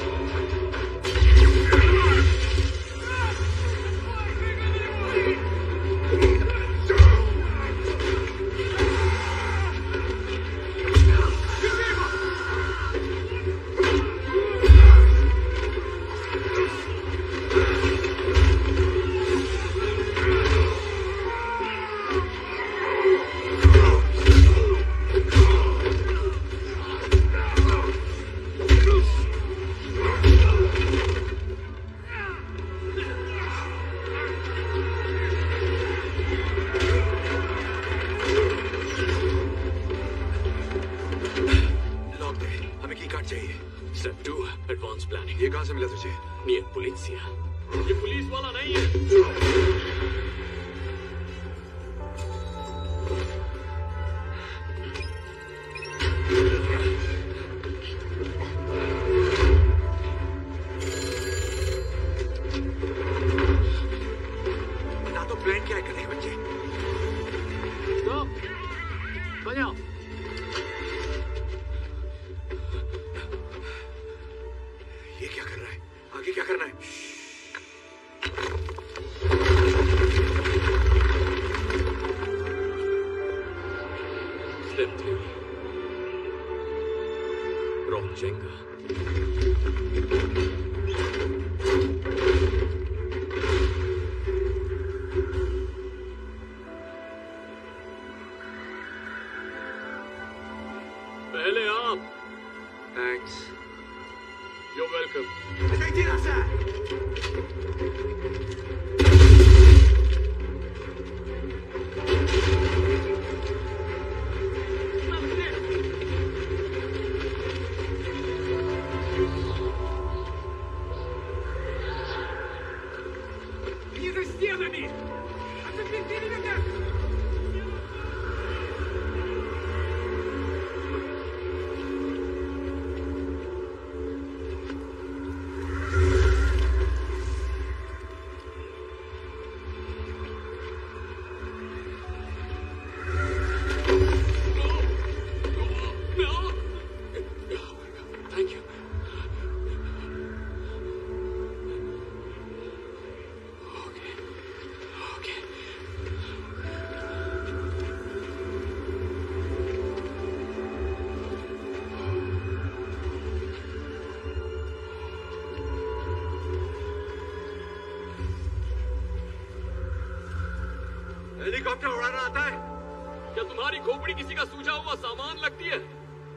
हेलीकॉप्टर उड़ाना आता है? क्या तुम्हारी खोपड़ी किसी का सूझा हुआ सामान लगती है?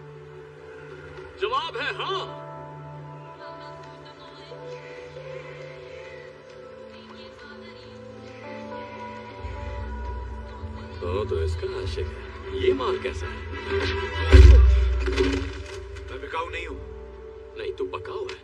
जवाब है हाँ। तो इसका आशिक है। ये माल कैसा है? मैं बिकाऊ नहीं हूं। नहीं, तू पकाऊ है।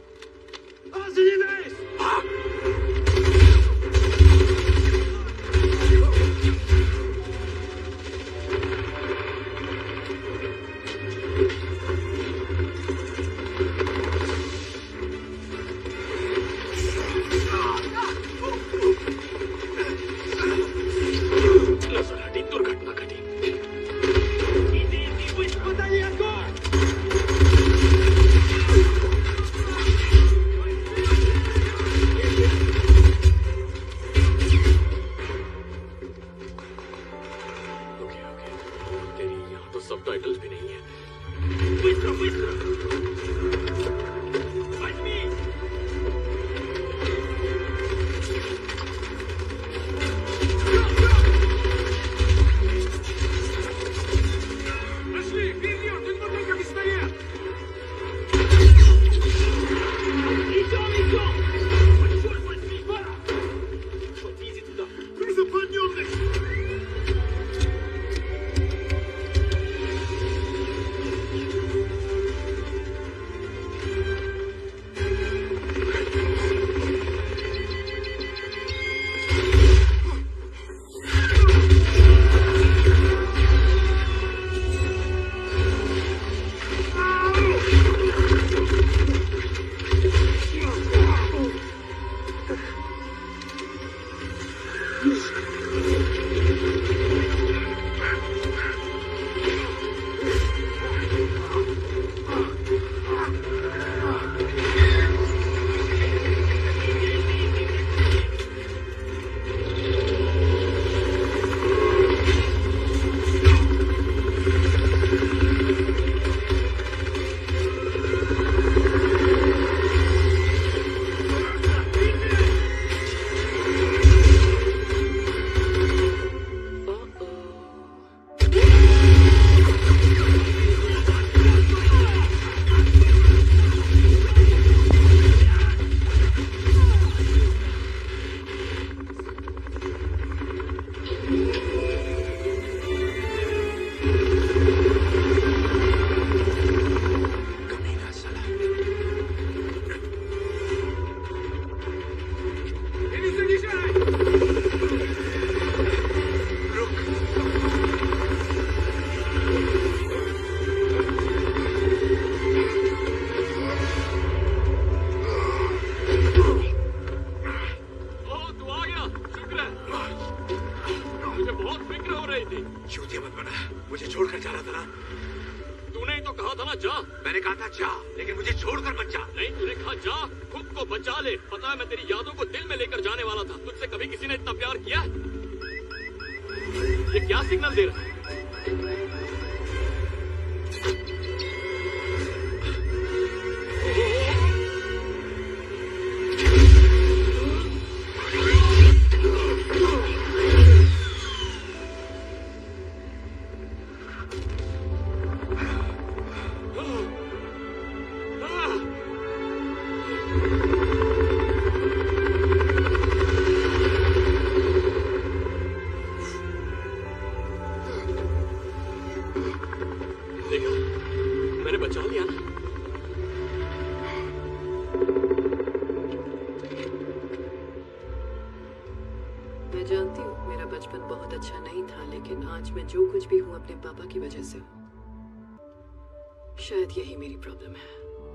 शायद यही मेरी प्रॉब्लम है।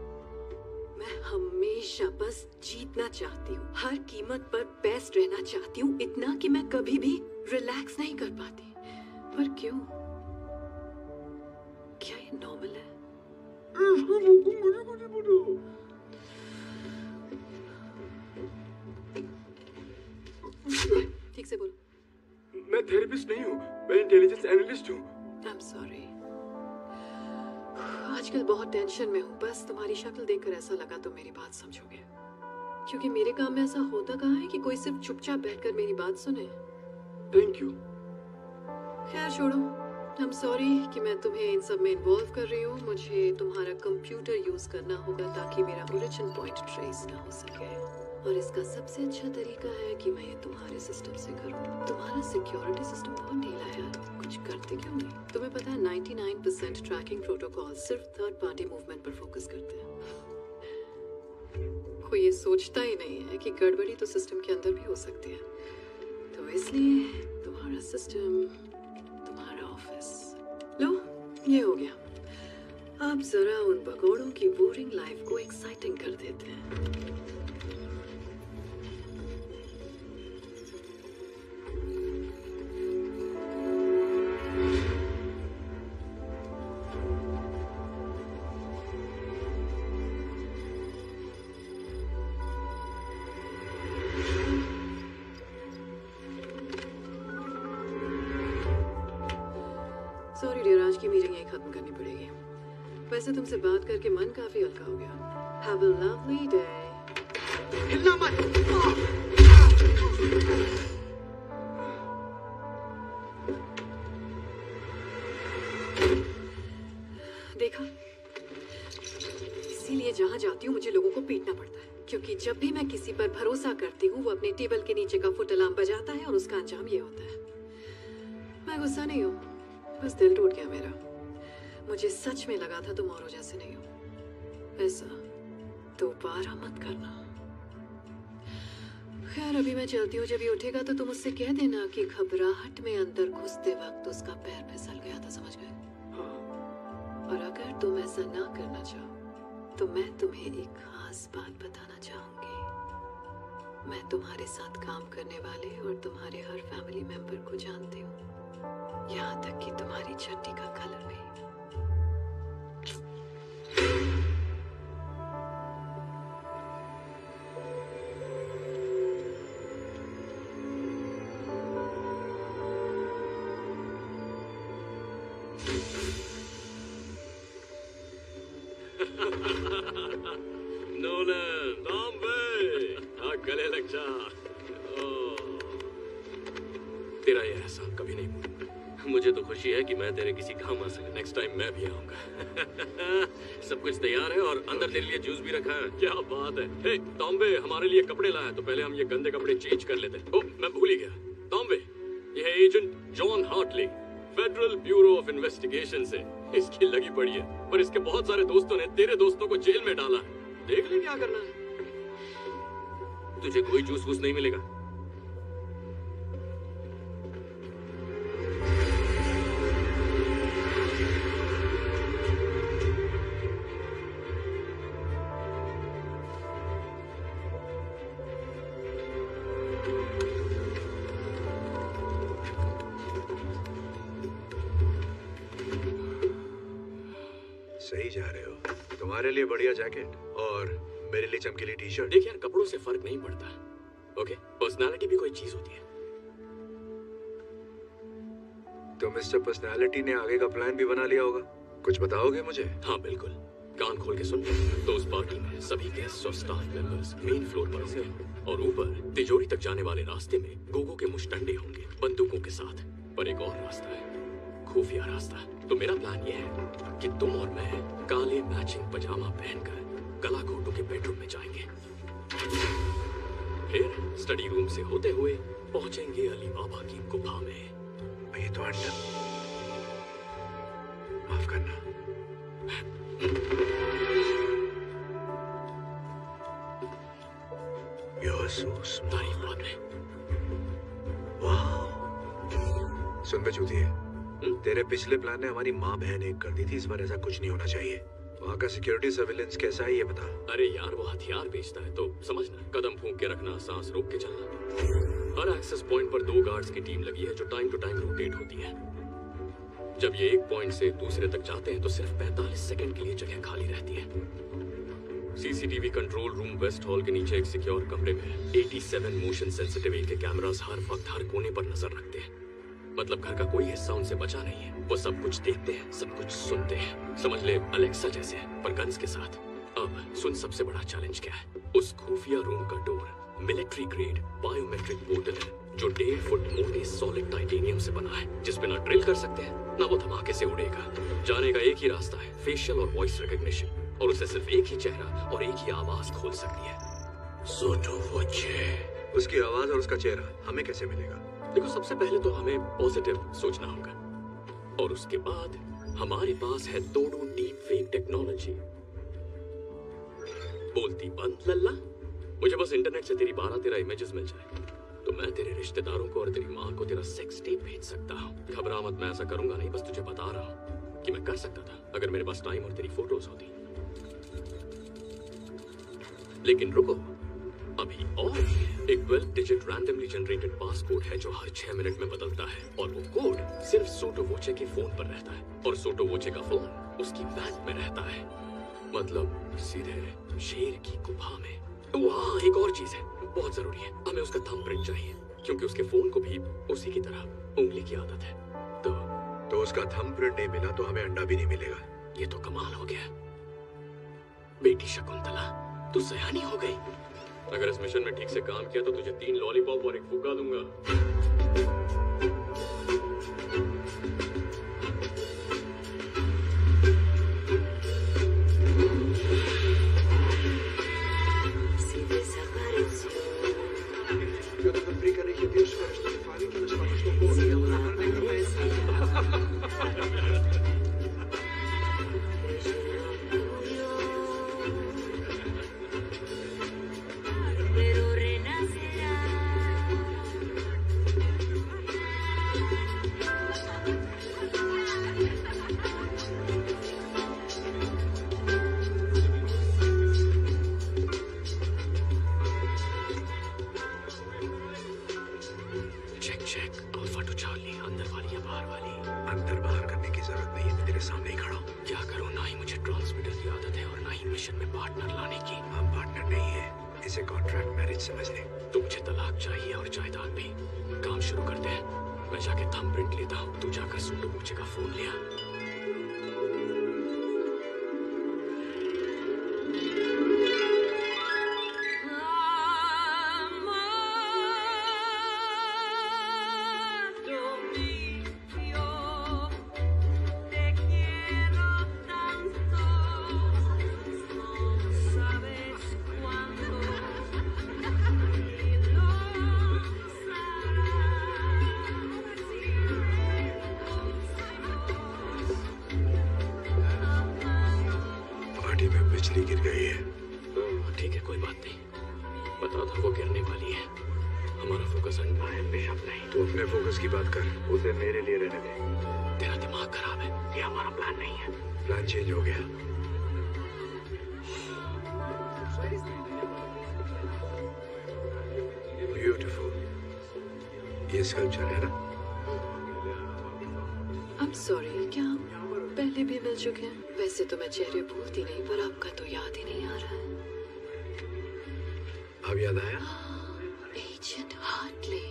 मैं हमेशा बस जीतना चाहती हूँ, हर कीमत पर बेस्ट रहना चाहती हूँ, इतना कि मैं कभी भी रिलैक्स नहीं कर पाती। पर क्यों? क्या ये नॉर्मल है? ठीक से बोल। मैं थेरेपिस्ट नहीं हूँ, मैं इंटेलिजेंस एनालिस्ट हूँ। I'm sorry। आजकल बहुत टेंशन में हूँ, बस तुम्हारी शक्ल देखकर ऐसा लगा तो मेरी बात समझोगे, क्योंकि मेरे काम में ऐसा होता कहाँ है कि कोई सिर्फ चुपचाप बैठकर मेरी बात सुने। Thank you. खैर छोड़ो, I'm sorry कि मैं तुम्हें इन सब में इन्वॉल्व कर रही हूँ। मुझे तुम्हारा कंप्यूटर यूज करना होगा ताकि मेरा ओरिजिन पॉइंट ट्रेस ना हो सके, और इसका सबसे अच्छा तरीका है कि मैं ये तुम्हारे सिस्टम से करूँ। तुम्हारा सिक्योरिटी सिस्टम बहुत ढीला है यार, कुछ करते क्यों नहीं? तुम्हें पता है 99% ट्रैकिंग प्रोटोकॉल सिर्फ थर्ड पार्टी मूवमेंट पर फोकस करते हैं। कोई ये सोचता ही नहीं है कि गड़बड़ी तो सिस्टम के अंदर भी हो सकती है, तो इसलिए तुम्हारा सिस्टम, तुम्हारा ऑफिस। लो, ये हो गया। अब जरा उन भगोड़ों की बोरिंग लाइफ को एक्साइटिंग कर देते हैं। सॉरी डियर, आज की मीटिंग यही खत्म करनी पड़ेगी। वैसे तुमसे बात करके मन काफी हल्का हो गया। Have a lovely day. हिलना मत। देखा, इसीलिए जहाँ जाती हूँ मुझे लोगों को पीटना पड़ता है, क्योंकि जब भी मैं किसी पर भरोसा करती हूँ वो अपने टेबल के नीचे का फुट अलार्म बजाता है और उसका अंजाम ये होता है। मैं गुस्सा नहीं हूँ, बस दिल टूट गया मेरा। मुझे सच में लगा था तुम औरों जैसे नहीं हो। ऐसा दोबारा मत करना। खैर अभी मैं चलती हूँ, जब ये उठेगा तो तुम उससे कह देना कि घबराहट में अंदर घुसते वक्त उसका पैर फिसल गया था, समझ गए? और अगर तुम ऐसा ना करना चाहो तो मैं तुम्हें एक खास बात बताना चाहूंगी। मैं तुम्हारे साथ काम करने वाले और तुम्हारे हर फैमिली मेंबर को जानती हूँ, यहाँ तक कि तुम्हारी चड्डी का कलर भी। नोलन, बॉम्बे, गले लग जा। तेरा ये एहसान कभी नहीं भूलूंगा। मुझे तो खुशी है कि मैं तेरे किसी काम आ सका। नेक्स्ट टाइम मैं भी आऊंगा। सब कुछ तैयार है और अंदर तेरे लिए जूस भी रखा है। क्या बात है। हे टॉम्बे, हमारे लिए कपड़े लाया, तो पहले हम ये गंदे कपड़े चेंज कर लेते। ओह, मैं भूल ही गया। टॉम्बे, ये है agent John Hartley, Federal Bureau of Investigation से। इसकी लगी पड़ी है, पर इसके बहुत सारे दोस्तों ने तेरे दोस्तों को जेल में डाला है। देख ले क्या करना है। तुझे कोई जूस वूस नहीं मिलेगा। सही जा रहे हो। तुम्हारे लिए बढ़िया जैकेट और मेरे लिए चमकीली टी शर्ट। देख यार, कपड़ों से फर्क नहीं पड़ता। ओके, पर्सनालिटी भी कोई चीज होती है। तो मिस्टर पर्सनालिटी ने आगे का प्लान भी बना लिया होगा। कुछ बताओगे मुझे? हाँ बिल्कुल, कान खोल के सुन। तो उस पार्टी में सभी गेस्ट और स्टाफ मेंबर्स मेन फ्लोर पर होंगे और ऊपर तिजोरी तक जाने वाले रास्ते में गोगो के मुश्तंडे होंगे बंदूकों के साथ। पर एक और रास्ता है, खुफिया रास्ता। तो मेरा प्लान ये है कि तुम और मैं काले मैचिंग पजामा पहनकर गला घोटों के बेडरूम में जाएंगे, फिर स्टडी रूम से होते हुए पहुंचेंगे अली बाबा की गुफा में। ये तो अंडा, माफ करना। तारीफ बाद में। वाह, सुन बे चूतिए, तेरे पिछले प्लान ने हमारी माँ बहन एक कर दी थी। इस बार ऐसा कुछ नहीं होना चाहिए। वहाँ का सिक्योरिटी सर्विलेंस कैसा है ये बता। अरे यार, वो हथियार बेचता है तो समझना, कदम फूंक के रखना, सांस रोक के चलना। हर एक्सेस पॉइंट पर 2 गार्ड्स की टीम लगी है जो टाइम टू टाइम रोटेट होती है। जब ये एक पॉइंट से दूसरे तक जाते हैं तो सिर्फ 45 सेकंड के लिए जगह खाली रहती है। CCTV control room West Hall के नीचे एक सिक्योर कमरे में 87 मोशन सेंसिटिव के कैमरास हर वक्त हर कोने पर नजर रखते हैं। मतलब घर का कोई हिस्सा उनसे बचा नहीं है। वो सब कुछ देखते हैं, सब कुछ सुनते हैं। समझ ले अलेक्सा जैसे, पर गन्स के साथ। अब सुन, सबसे बड़ा चैलेंज क्या है। उस खुफिया रूम का door military grade biometric portal है जो 1.5 फुट मोटे सॉलिड टाइटेनियम से बना है, जिस पे ना ड्रिल कर सकते हैं ना वो धमाके से उड़ेगा। जाने का एक ही रास्ता है, फेशियल और वॉइस रिकॉग्निशन, और उसे सिर्फ एक ही चेहरा और एक ही आवाज खोल सकती है। सोटो वोचे। उसकी आवाज और उसका चेहरा हमें कैसे मिलेगा? देखो, सबसे पहले तो हमें पॉजिटिव सोचना होगा, और उसके बाद हमारे पास है तोड़ो डीप फेक टेक्नोलॉजी। बोलती बंद लल्ला। मुझे बस इंटरनेट से तेरी 12-13 इमेजेस मिल जाए तो मैं तेरे रिश्तेदारों को और तेरी माँ को तेरा सेक्स टेप भेज सकता हूँ। घबरा मत, मैं ऐसा करूंगा नहीं, बस तुझे बता रहा हूँ कि मैं कर सकता था अगर मेरे पास टाइम और तेरी फोटोज होती। लेकिन रुको, अभी और एक 12 डिजिट रैंडमली जनरेटेड पासकोड है जो हर 6 मिनट में बदलता है, और वो कोड सिर्फ सोटो वोचे के फोन पर रहता है, और सोटो वोचे का फोन उसकी वैन में रहता है। मतलब सीधे शेर की गुफा में। वहाँ एक और चीज है, बहुत जरूरी है, हमें उसका थंबप्रिंट चाहिए, क्योंकि उसके फोन को भी उसी की तरह उंगली की आदत है। तो उसका थंबप्रिंट नहीं मिला तो हमें अंडा भी नहीं मिलेगा। ये तो कमाल हो गया। बेटी शकुंतला, तू सयानी हो गई। अगर इस मिशन में ठीक से काम किया तो तुझे 3 लॉलीपॉप और 1 फुग्गा दूंगा। Eu devo brincare che Dio sfera sto fare che non sto sto fuori. Check check, alpha two Charlie, अंदर वाली या बाहर वाली? अंदर बाहर करने की जरूरत नहीं है, मैं तेरे सामने ही खड़ा हूँ। क्या करूँ? ना ही मुझे ट्रांसमीटर की आदत है और ना ही मिशन में पार्टनर लाने की। हम पार्टनर नहीं है, इसे कॉन्ट्रैक्ट मैरिज समझ ले। तो मुझे तलाक चाहिए और जायदाद भी। काम शुरू करते हैं। मैं जाके थंबप्रिंट लेता हूँ, तू जाकर सूटो बूचे का फोन लिया। पार्टी में बिजली गिर गई है। ठीक है, कोई बात नहीं। बता था वो गिरने वाली है। हमारा फोकस अंडा है, बिशप नहीं। तू अपने फोकस की बात कर, उसे मेरे लिए रहने दे। तेरा दिमाग खराब है, ये हमारा प्लान नहीं है। प्लान चेंज हो गया। ब्यूटीफुल। ये स्कल्पचर है ना? I'm sorry, क्या हम पहले भी मिल चुके हैं? वैसे तो मैं चेहरे भूलती नहीं, पर आपका तो याद ही नहीं आ रहा है। अब याद आया? एजेंट हार्टली,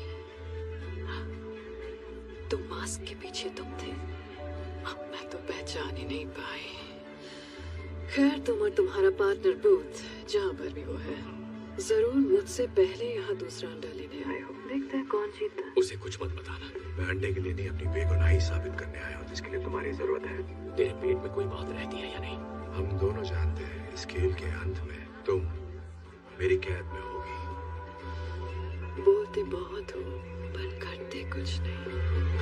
तुम मास्क के पीछे तुम थे। अब मैं तो पहचान ही नहीं पाई। खैर, तुम और तुम्हारा पार्टनर बूथ जहाँ पर भी वो है, जरूर मुझसे पहले यहाँ दूसरा अंडा लेने आए हो। देखते हैं कौन जीतता है। उसे कुछ मत बताना। मैं अंडे के लिए नहीं, अपनी बेगुनाही साबित करने आया हूँ, जिसके लिए तुम्हारी जरूरत है। तेरे पेट में कोई बात रहती है या नहीं? हम दोनों जानते हैं इस खेल के अंत में तुम मेरी कैद में होगी। बोलते बहुत हो पर करते कुछ नहीं।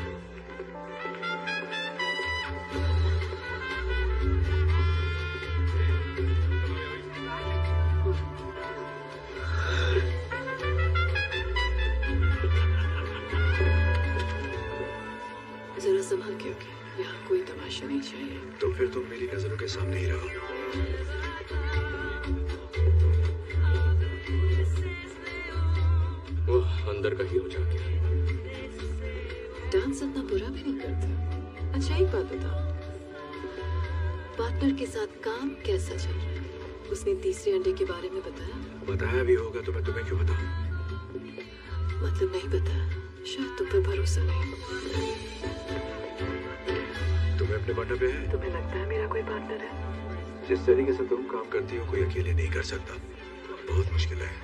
जरा संभल के ओके, यहाँ कोई तमाशा नहीं चाहिए। तो फिर तुम मेरी नजरों के सामने ही रहो। वो अंदर का हीरो जा गया। डांस इतना बुरा भी नहीं करता। अच्छा, एक बात बताओ, पार्टनर के साथ काम कैसा चल रहा है? उसने तीसरे अंडे के बारे में बताया? बताया भी होगा तो मैं तुम्हें क्यों बताऊं? मतलब नहीं बताया, शायद तुम पे भरोसा नहीं। तुम्हें अपने पार्टनर पे है? तुम्हें लगता है मेरा कोई पार्टनर है? जिस तरीके से तुम काम करती हो कोई अकेले नहीं कर सकता। बहुत मुश्किल है।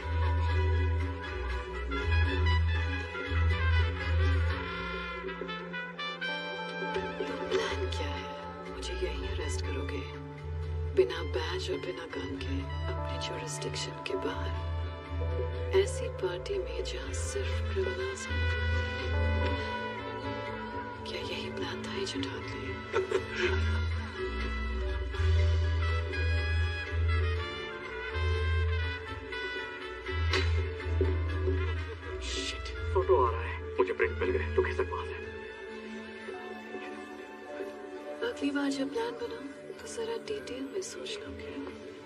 तो प्लान क्या है? मुझे यहीं अरेस्ट करोगे बिना बैज और बिना गन के अपने जुरिस्डिक्शन के बाहर, ऐसी पार्टी में जहां सिर्फ क्रिमिनल्स हैं? क्या यही प्लान था एजेंट हार्टली? शिट, फोटो आ रहा है। मुझे प्रिंट मिल गए, तो खिसक वहां से। अगली बार जब प्लान बनाओ तो जरा डिटेल में सोच लोगे।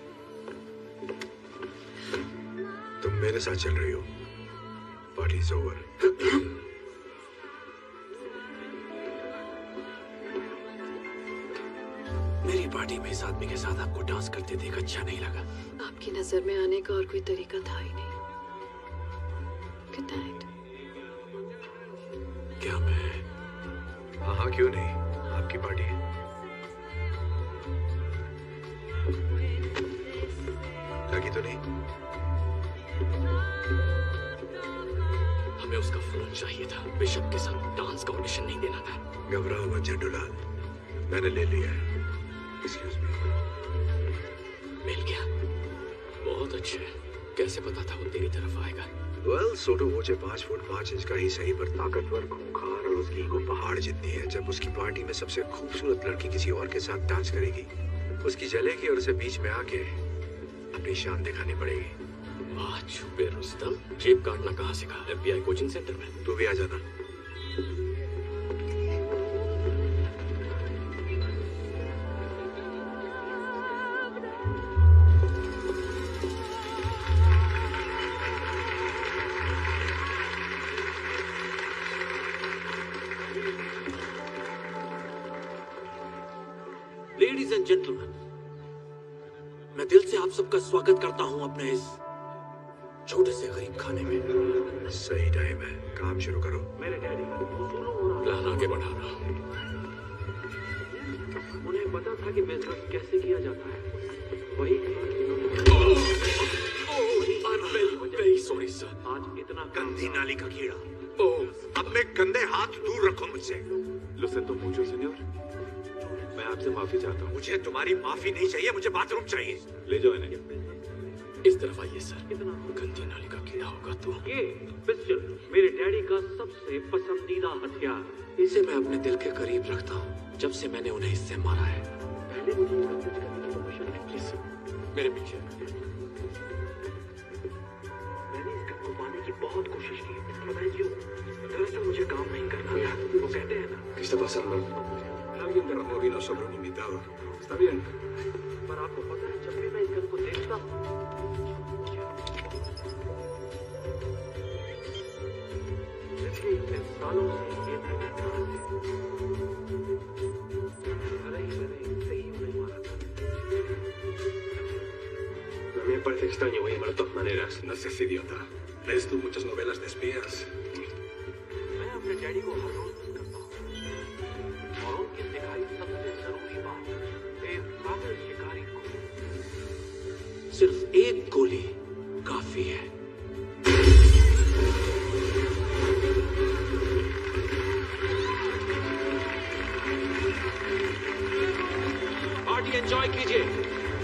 तुम मेरे साथ चल रही हो। Party is over. मेरी पार्टी में इस आदमी के साथ आपको डांस करते देख अच्छा नहीं लगा। आपकी नजर में आने का और कोई तरीका था ही नहीं। Good night. क्या मैं? हाँ हाँ, क्यों नहीं, आपकी पार्टी है। जागी तो नहीं? हमें उसका फोन चाहिए था। बिशप के साथ डांस का ऑडिशन नहीं देना था। घबराओ मत झंडूलाल, मैंने ले लिया है। Excuse me. मिल गया? बहुत अच्छे। कैसे पता था वो तेरी तरफ आएगा? वेल, सोटो मुझे 5 फुट 5 इंच का ही सही, पर ताकतवर, खूंखार और उसकी ईगो पहाड़ जितनी है। जब उसकी पार्टी में सबसे खूबसूरत लड़की किसी और के साथ डांस करेगी, उसकी जलेगी और उसे बीच में आके अपनी शान दिखानी पड़ेगी। वाह छुपे रुस्तम, जेब काटना कहाँ सीखा? FBI कोचिंग सेंटर में? तू भी आ जाना। लेडीज एंड जेंटलमैन, मैं दिल से आप सबका स्वागत करता हूं अपने इस छोटे से गरीब खाने में। सही टाइम है, काम शुरू करो। मेरे डैडी प्लान आगे बढ़ा रहा हूँ। उन्हें पता था कि बिजनेस कैसे किया जाता है। वही वेरी सॉरी सर। आज इतना गंदी नाली का कीड़ा। ओह, अपने गंदे हाथ दूर रखो मुझसे। Lo siento mucho, señor. मैं आपसे माफी चाहता हूँ। मुझे तुम्हारी माफी नहीं चाहिए, मुझे बाथरूम चाहिए। ले जाओ इन्हें। इस तरफ आइए सर। गंदी नाली का कीड़ा होगा तो। ये पिस्टल मेरे डैडी का सबसे पसंदीदा हथियार। इसे मैं अपने दिल के करीब रखता हूँ जब से मैंने उन्हें इससे मारा है। पहले मुझे मैसेज करने की परमिशन है प्लीज। मेरे पीछे। मैंने इस गन को पाने की बहुत कोशिश की, पता है क्यों? दरअसल मुझे काम नहीं करना था। वो कहते हैं ना, ¿Qué está pasando? Alguien derramó vino sobre un invitado. Está bien. पर आपको पता है जब भी मैं इस गन को देखता हूँ, पिछले इतने सालों से ये मैंने कहा अरे मैंने इससे ही उन्हें मारा था। A mí me parece extraño, voy a llamar de todas maneras. No seas idiota. ¿Lees tú muchas novelas de espías? मैं अपने डैडी को हर रोज मिस करता हूँ और उनकी सिखाई सबसे जरूरी बात, एक काबिल शिकारी को सिर्फ एक गोली काफी है। पार्टी एंजॉय कीजिए।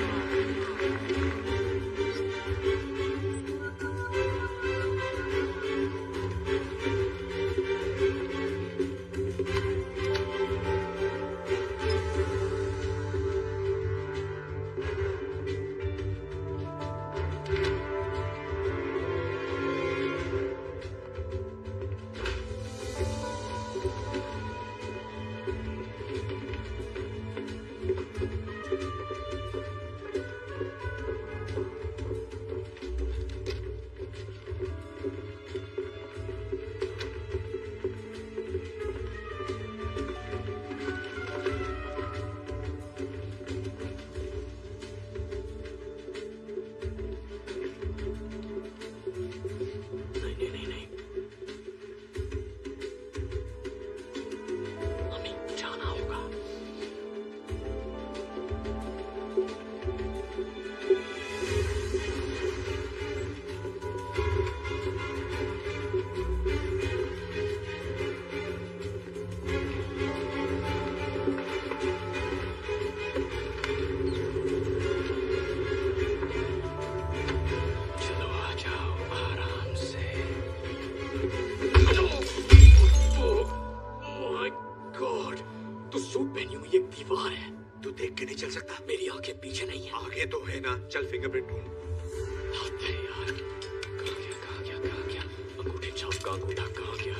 मेरी आंखें पीछे नहीं है। आगे तो है ना, चल फिंगरप्रिंट ढूंढ। यार कहाँ गया? अंगूठे छाप का अंगूठा कहाँ गया?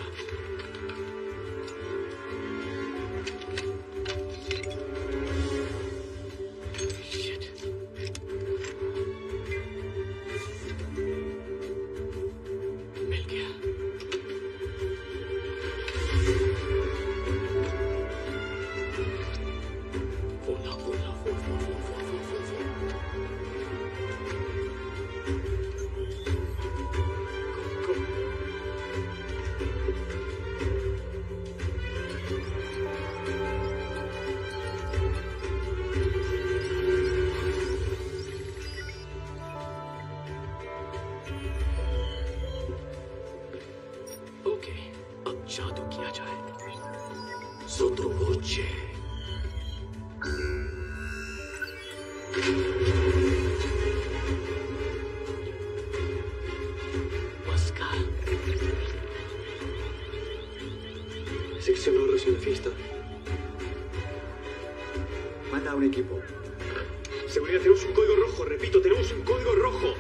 Shit. मिल गया। मुझे। Sección Horros en la fiesta. Manda a un equipo. Seguridad, tenemos un código rojo. Repito, tenemos un código rojo.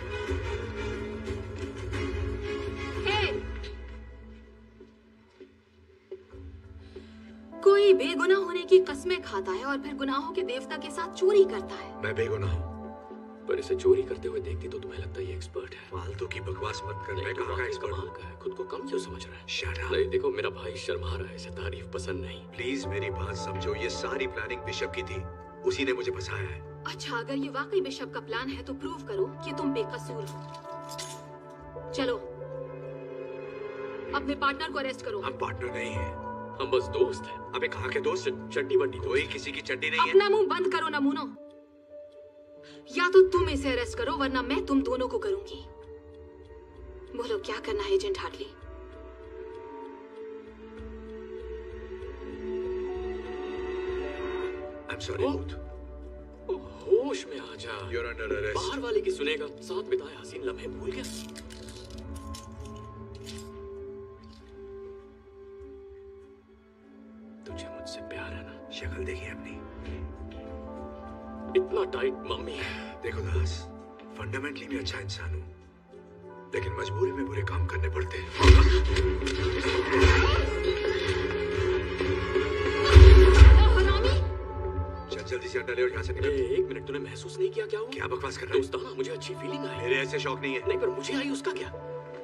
कोई बेगुनाह होने की कस्में खाता है और फिर गुनाहों के देवता के साथ चोरी करता है। मैं बेगुनाह हूँ। पर इसे चोरी करते हुए देखती तो तुम्हें लगता ये एक्सपर्ट है। फालतू की बकवास मत कर। मैं कहाँ का एक्सपर्ट हूँ? है, खुद को कम क्यों समझ रहा है? Shut up. नहीं, देखो मेरा भाई शर्मा रहा है, इसे तारीफ पसंद नहीं। प्लीज मेरी बात समझो, ये सारी प्लानिंग बिशप की थी, उसी ने मुझे फंसाया है। अच्छा, अगर ये वाकई बिशप का प्लान है तो प्रूव करो कि तुम बेकसूर हो। चलो, अपने पार्टनर को अरेस्ट करो। हम पार्टनर नहीं हैं, हम बस दोस्त हैं। अबे कहाँ के दोस्त? चट्टी बट्टी कोई किसी की चट्टी नहीं है। अपना मुंह बंद करो नमूनो। या तो तुम इसे अरेस्ट करो वरना मैं तुम दोनों को करूंगी। बोलो क्या करना है agent Hartley? I'm sorry, Ruth. होश में आ जा। You're under arrest. बाहर वाले की सुनेगा। साथ बिताए हसीन लम्हे भूल गया। तुझे मुझसे प्यार है ना? शक्ल देखिए अपनी। इतना टाइट मम्मी। देखो दास, फंडामेंटली मैं अच्छा इंसान हूँ, लेकिन मजबूरी में बुरे काम करने पड़ते हैं। चल जल्दी से अंडा ले और यहाँ से निकल। एक मिनट, तूने महसूस नहीं किया क्या हुआ? क्या बकवास कर रहा है? दोस्ताना, मुझे अच्छी फीलिंग आई। मेरे ऐसे शौक नहीं है। नहीं, पर मुझे आई, उसका क्या?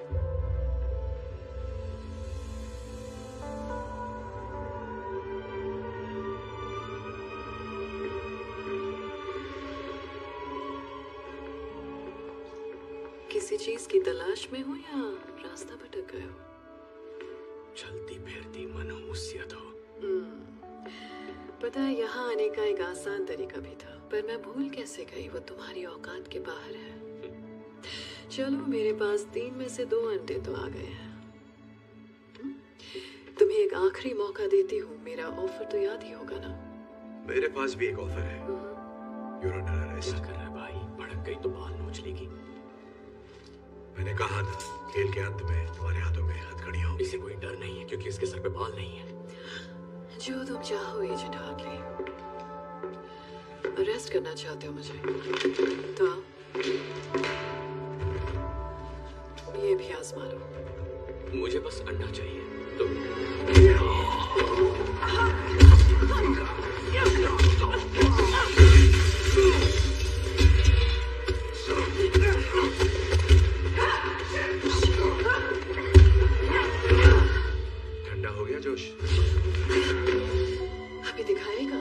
किसी चीज की तलाश में हो या रास्ता भटक गए हो? चलती फिरती मनहूसियत हो। पता है, यहाँ आने का एक आसान तरीका भी था, पर मैं भूल कैसे गई, वो तुम्हारी औकात के बाहर है। चलो, मेरे पास 3 में से 2 अंडे तो आ गए हैं। तुम्हें एक आखिरी मौका देती हूँ, मेरा ऑफर तो याद ही होगा ना? मेरे पास भी एक ऑफर है। You're under arrest. क्या कर रहा है भाई? भड़क गई तो बाल नोच लेगी। मैंने कहा था, खेल के अंत में तुम्हारे हाथों में हथकड़ियां होंगी। इसे कोई डर नहीं है क्योंकि इसके सर पे बाल नहीं है। जो तुम चाहो एजेंट हार्टली। अरेस्ट करना चाहते हो मुझे तो ये भी आजमा लो। मुझे बस अंडा चाहिए तो ठंडा हो गया जोश? अभी दिखाएगा।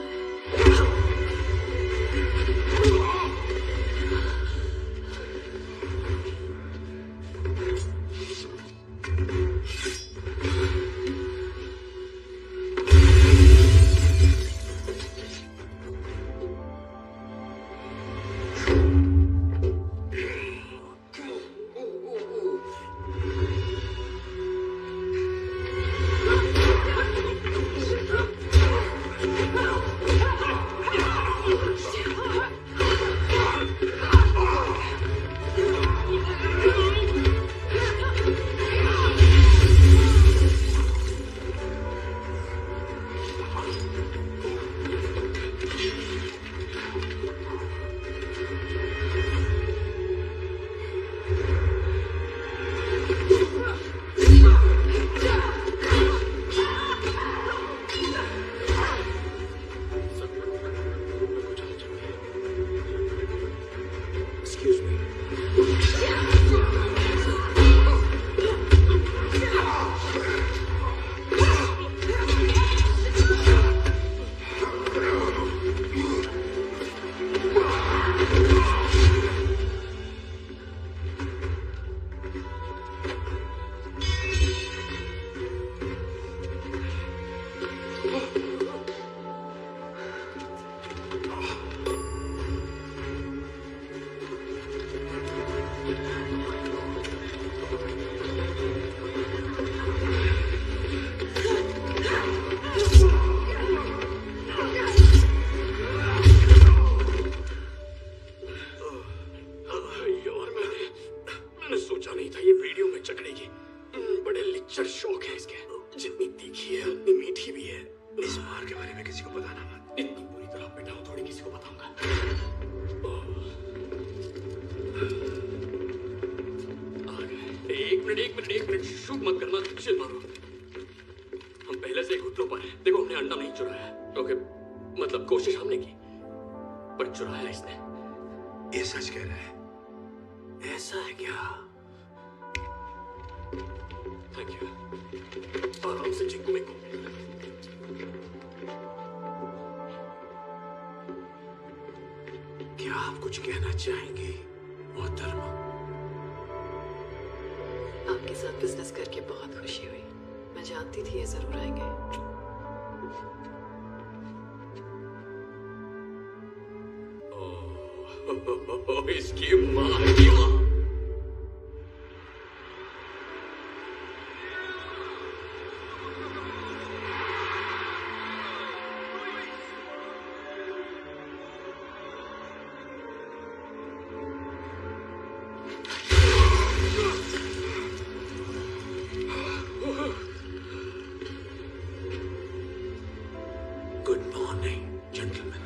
सोचा नहीं था ये वीडियो में चकड़ेगी। बड़े लिच्चर शौक है इसके। जितनी तीखी है उतनी मीठी भी है। इस बार के बारे में किसी को बताना मत। इतनी पूरी तरह बेटा हूँ, थोड़ी किसी को बताऊंगा। आ गए। एक मिनट शूट मत करना, चिल मारो। हम पहले से ही घुटनों पर हैं। देखो हमने अंडा नहीं चुराया। ओके, मतलब कोशिश हमने की, पर चुराया इसने। ये सच कह रहा है? ऐसा है क्या? Thank you. आराम से चिंकू में क्या आप कुछ कहना चाहेंगे मोहतरमा? आपके साथ बिजनेस करके बहुत खुशी हुई। मैं जानती थी ये जरूर आएंगे। इसकी माँ की माँ। Good morning gentleman.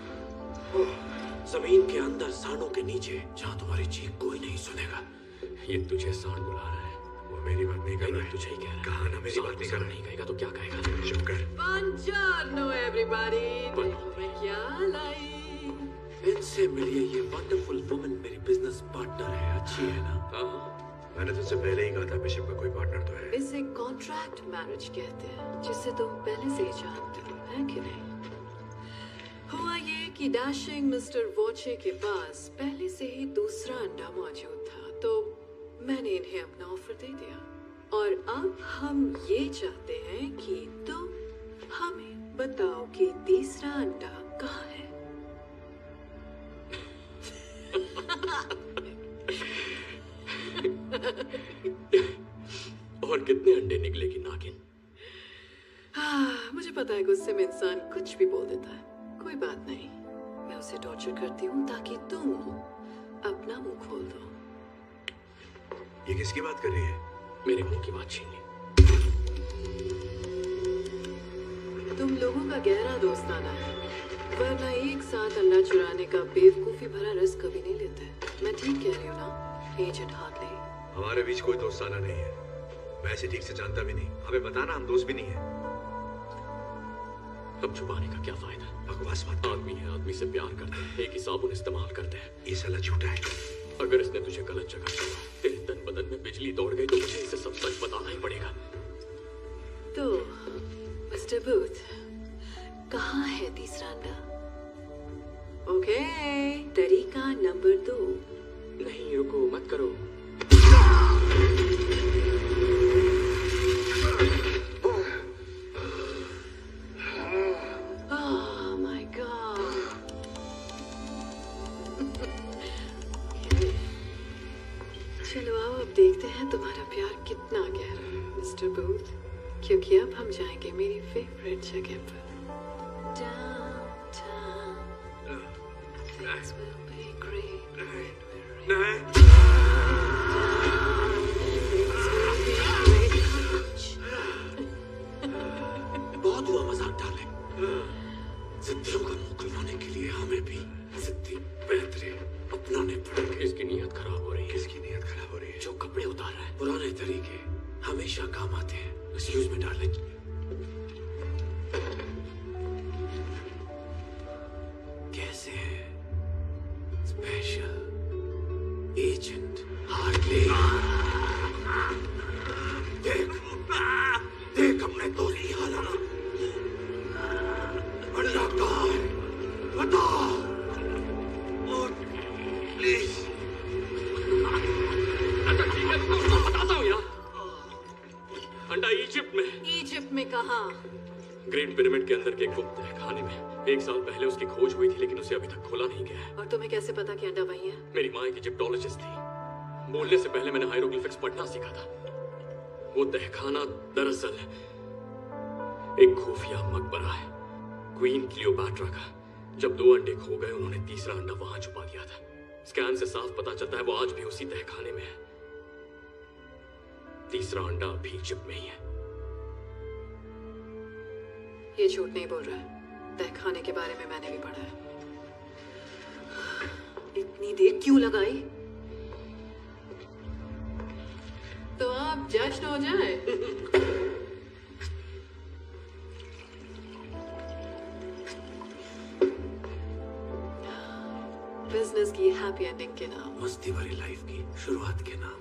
जमीन के अंदर सांडों के नीचे, जहां तुम्हारी चीख कोई नहीं सुनेगा। ये तुझे सांड बुला रहा है। वो मेरी बात नहीं कर रहा है। तुझे ही कह रहा है। कहा ना मेरी बात नहीं कर रहा है। नहीं कहेगा तो क्या कहेगा? चुप कर। Buongiorno everybody। मैं क्या लाई? इनसे मिलिए, ये वंडरफुल वुमन मेरी बिजनेस पार्टनर है। अच्छी है ना? हाँ। मैंने तुझसे पहले ही कहा था बिशप का कोई पार्टनर तो है। इसे कॉन्ट्रैक्ट मैरिज कहते हैं, जिसे तुम पहले से ही जानते हो, है कि नहीं? हुआ ये कि डैशिंग मिस्टर वॉचे के पास पहले से ही दूसरा अंडा मौजूद था, तो मैंने इन्हें अपना ऑफर दे दिया। और अब हम ये चाहते हैं कि तुम हमें बताओ कि तीसरा अंडा कहाँ है। और कितने अंडे निकलेगी नागिन? मुझे पता है गुस्से में इंसान कुछ भी बोल देता है। कोई बात नहीं, मैं उसे टॉर्चर करती हूँ ताकि तुम अपना मुंह खोल दो। ये किसकी बात कर रही है? मेरे मुंह की बात छीन ली। तुम लोगों का गहरा दोस्ताना है, वरना एक साथ अंडा चुराने का बेवकूफी भरा रिस्क कभी नहीं लेते। मैं ठीक कह रही हूँ ना एजेंट हार्टले? हमारे बीच कोई दोस्ताना नहीं है। मैं इसे ठीक से जानता भी नहीं। हमें बताना, हम दोस्त भी नहीं है। अब छुपाने का क्या फायदा? बकवास मत। आदमी है, आदमी से प्यार करते हैं, एक ही साबुन इस्तेमाल करते हैं। ये साला झूठा है। अगर इसने तुझे गलत जगह छोड़ा, तेरे तन बदन में बिजली दौड़ गई, तो मुझे इसे सब सच बताना ही पड़ेगा। तो मिस्टर बूथ, कहाँ है तीसरा अंडा? ओके, तरीका नंबर 2। नहीं रुको, मत करो। चलो आओ, अब देखते हैं तुम्हारा प्यार कितना गहरा है मिस्टर बूथ, क्योंकि अब हम जाएंगे मेरी फेवरेट जगह पर। Downtown. Things will be great when we're in. बहुत हुआ मजाक डाले। जिद्दियों का मुंह खुलवाने के लिए हमें भी जिद्दी बेहतरे अपनाने पड़ेंगे। इसकी नीयत खराब हो रही है। किसकी नीयत खराब हो रही है? जो कपड़े उतार रहा है, पुराने तरीके हमेशा काम आते हैं। Excuse me darling. कैसे है स्पेशल एजेंट हार्टले? देख अपने तो ही हालत। अंडा कहाँ है? बता प्लीज। बताता हूँ यार, अंडा इजिप्ट में। इजिप्ट में कहाँ? ग्रेट पिरामिड के अंदर के गुप्त खाने में। 1 साल पहले उसकी खोज हुई थी, लेकिन उसे अभी तक खोला नहीं गया है। और तुम्हें कैसे पता कि अंडा वही है? मेरी माँ एक इजिप्टोलॉजिस्ट थी। बोलने से पहले मैंने हायरोग्लिफिक्स पढ़ना सीखा था। वो तहखाना दरअसल एक खुफिया मकबरा है, क्वीन क्लियोपैट्रा का। जब 2 अंडे खो गए, उन्होंने तीसरा अंडा वहां छुपा दिया था। स्कैन से साफ पता चलता है वो आज भी उसी तहखाने में है। तीसरा अंडा अभी चिप में ही है। ये झूठ नहीं बोल रहा है। तहखाने के बारे में मैंने भी पढ़ा है। इतनी देर क्यों लगाई? तो आप जज हो जाए। बिजनेस की हैप्पी एंडिंग के नाम, मस्ती भरी लाइफ की शुरुआत के नाम।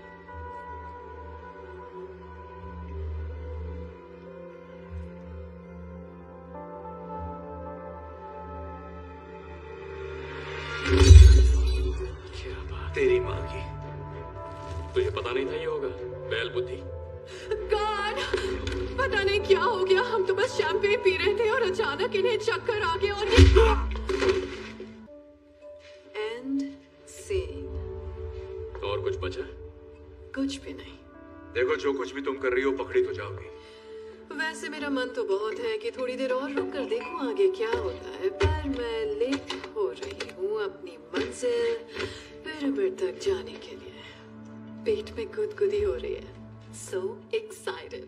क्या बात, तेरी माँ की। तुझे पता नहीं था ये होगा? बैल बुद्धि। गॉड, पता नहीं क्या हो गया। हम तो बस शैंपेन पी रहे थे और अचानक इन्हें चक्कर आ गया और एंड सीन। और कुछ बचा? कुछ भी नहीं। देखो, जो कुछ भी तुम कर रही हो पकड़ी तो जाओगी। वैसे मेरा मन तो बहुत है कि थोड़ी देर और रुक कर देखूं आगे क्या होता है, पर मैं लेट हो रही हूँ अपनी मंजिल पिरामिड तक जाने के लिए। पेट में गुदगुदी हो रही है। So excited.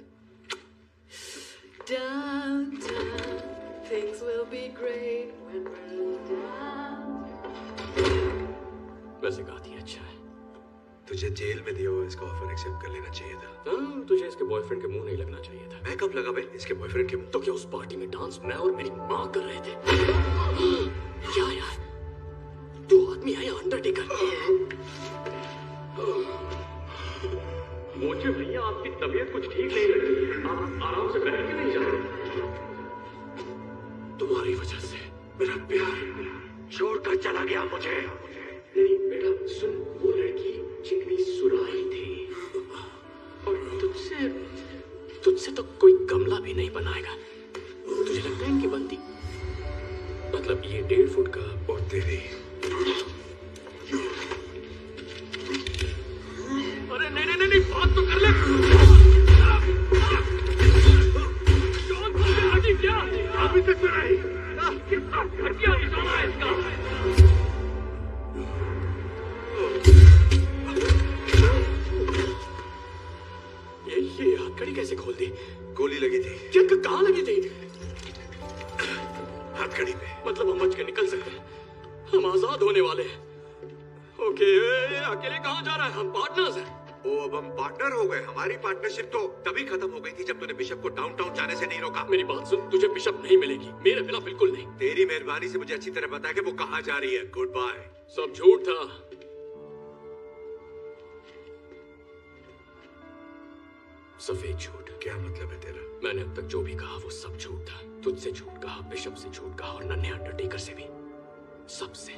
Downtown, things will be great when we're down. वैसे गाती अच्छा है। तुझे जेल में दिया हुआ इसका ऑफर एक्सेप्ट कर लेना चाहिए था। हाँ, तुझे इसके बॉयफ्रेंड के मुंह नहीं लगना चाहिए था। मैं कब लगा बे इसके बॉयफ्रेंड के मुंह? तो क्या उस पार्टी में डांस मैं और मेरी माँ कर रहे थे? क्या यार, तू आदमी है या अंडरटेकर? मुझे भैया आपकी तबीयत कुछ ठीक नहीं लग रही है। आप आराम से बैठ के नहीं जा रहे। तुम्हारी वजह से मेरा प्यार छोड़कर चला गया मुझे। नहीं बेटा सुन, वो लड़की चिकनी सुराही थी और तुझसे तो कोई गमला भी नहीं बनाएगा। तुझे लगता है इनकी बनती? मतलब ये 1.5 फुट का और तेरी। अरे नहीं, बात तो कर ले। क्या अभी तक मेरा ही कितना घटिया निशाना है इसका। ये हथकड़ी कैसे खोल दी? गोली लगी थी। क्या कहाँ लगी थी? हथकड़ी पे। मतलब हम बच के निकल सकते हैं, हम आजाद होने वाले हैं। ओके, अकेले कहाँ जा रहा है? हम पार्टनर्स हैं। ओ, अब हम पार्टनर हो गए। हमारी पार्टनरशिप तो तभी खत्म हो गई थी जब तूने बिशप को डाउनटाउन जाने से नहीं रोका। मेरी बात सुन, तुझे बिशप नहीं मिलेगी, मेरे बिना बिल्कुल नहीं। तेरी मेहरबानी से मुझे अच्छी तरह पता है कि वो कहाँ जा रही है। Good bye. सब झूठ था। सफेद झूठ। क्या मतलब है तेरा? मैंने अब तक जो भी कहा वो सब झूठ था। तुझसे झूठ कहा, बिशप से झूठ कहा और नन्हे अंडरटेकर से भी, सबसे।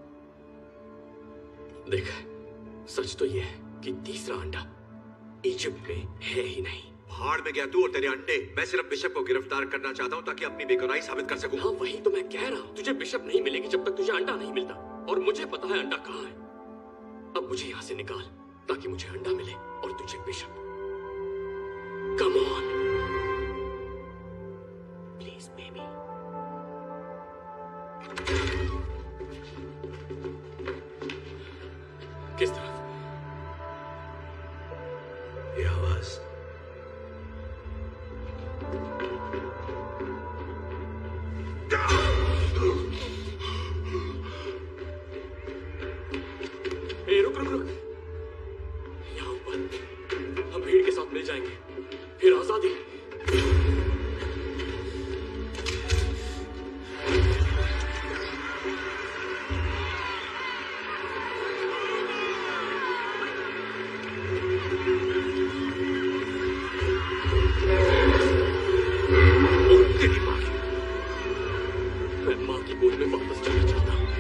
देख, सच तो ये है कि तीसरा अंडा इजिप्ट में है ही नहीं। भाड़ में गया तू और तेरे अंडे। मैं सिर्फ बिशप को गिरफ्तार करना चाहता हूँ ताकि अपनी बेगुनाही साबित कर सकूं। हाँ, वही तो मैं कह रहा हूँ। तुझे बिशप नहीं मिलेगी जब तक तुझे अंडा नहीं मिलता, और मुझे पता है अंडा कहाँ है। अब मुझे यहाँ से निकाल ताकि मुझे अंडा मिले और तुझे bishop. Come on please baby. किस तरफ? ये आवाज। रुक। यहाँ ऊपर हम भीड़ के साथ मिल जाएंगे, फिर आजादी। मैं माँ की गोद में वापस जाना चाहता हूँ।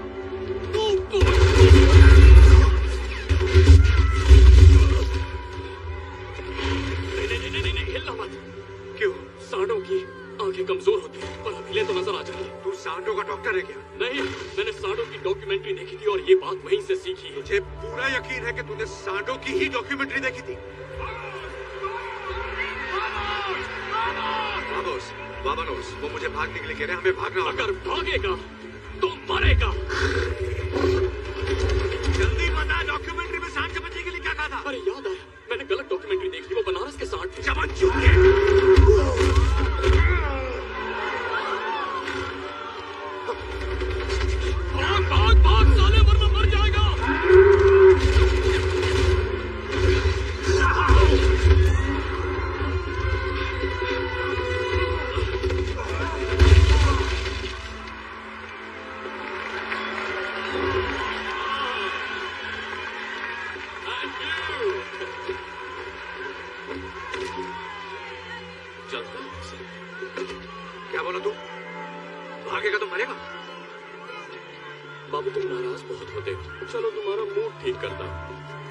सांडों की आंखें कमजोर होती हैं, पर हिले तो नजर आ जाएंगे। तू सांडों का डॉक्टर है क्या? नहीं, मैंने सांडों की डॉक्यूमेंट्री देखी थी और ये बात वहीं से सीखी है। मुझे पूरा यकीन है कि तूने सांडों की ही डॉक्यूमेंट्री देखी थी। वामोस, वो मुझे भागने के लिए कह रहे हैं। हमें भागना होगा। अगर भागेगा तो मरेगा। जल्दी बता, डॉक्यूमेंट्री में सांड से बचने के लिए क्या कहा था? अरे याद आया, मैंने गलत डॉक्यूमेंट्री क्या बोला तू? भागेगा तो मरेगा। बाबू तुम नाराज बहुत होते हो, चलो तुम्हारा मूड ठीक करता हूं।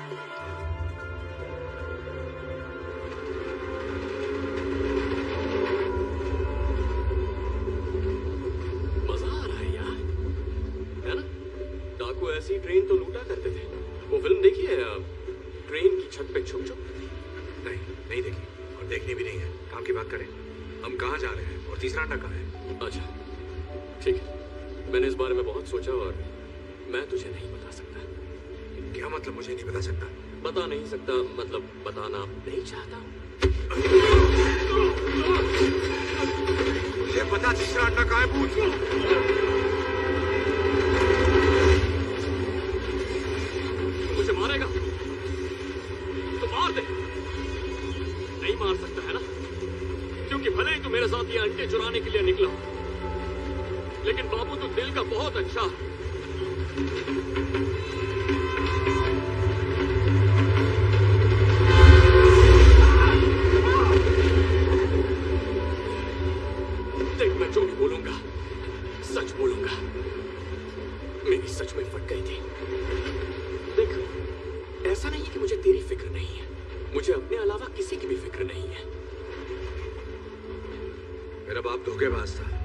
मजा आ रहा है यार, है ना? डाकू ऐसी ट्रेन तो लूटा करते थे। वो फिल्म देखी है ट्रेन की छत पे छुप छुप? नहीं देखी और देखनी भी नहीं है। काम की बात करें, हम कहाँ जा रहे हैं और तीसरा अंडा कहाँ है? अच्छा ठीक है, मैंने इस बारे में बहुत सोचा और मैं तुझे नहीं बता सकता। क्या मतलब मुझे नहीं बता सकता? बता नहीं सकता मतलब बताना नहीं चाहता। मुझे पता तीसरा अंडा कहाँ है भूत। मुझे मारेगा तो मार दे। नहीं मार सकता है ना, क्योंकि भले ही तू मेरे साथ ये अंडे चुराने के लिए निकला, लेकिन बाबू तू दिल का बहुत अच्छा। देख मैं जो भी बोलूंगा सच बोलूंगा। मेरी सच में फट गई थी। देख ऐसा नहीं कि मुझे तेरी फिक्र नहीं है, मुझे अपने अलावा किसी की भी फिक्र नहीं है। मेरा बाप धोखेबाज था,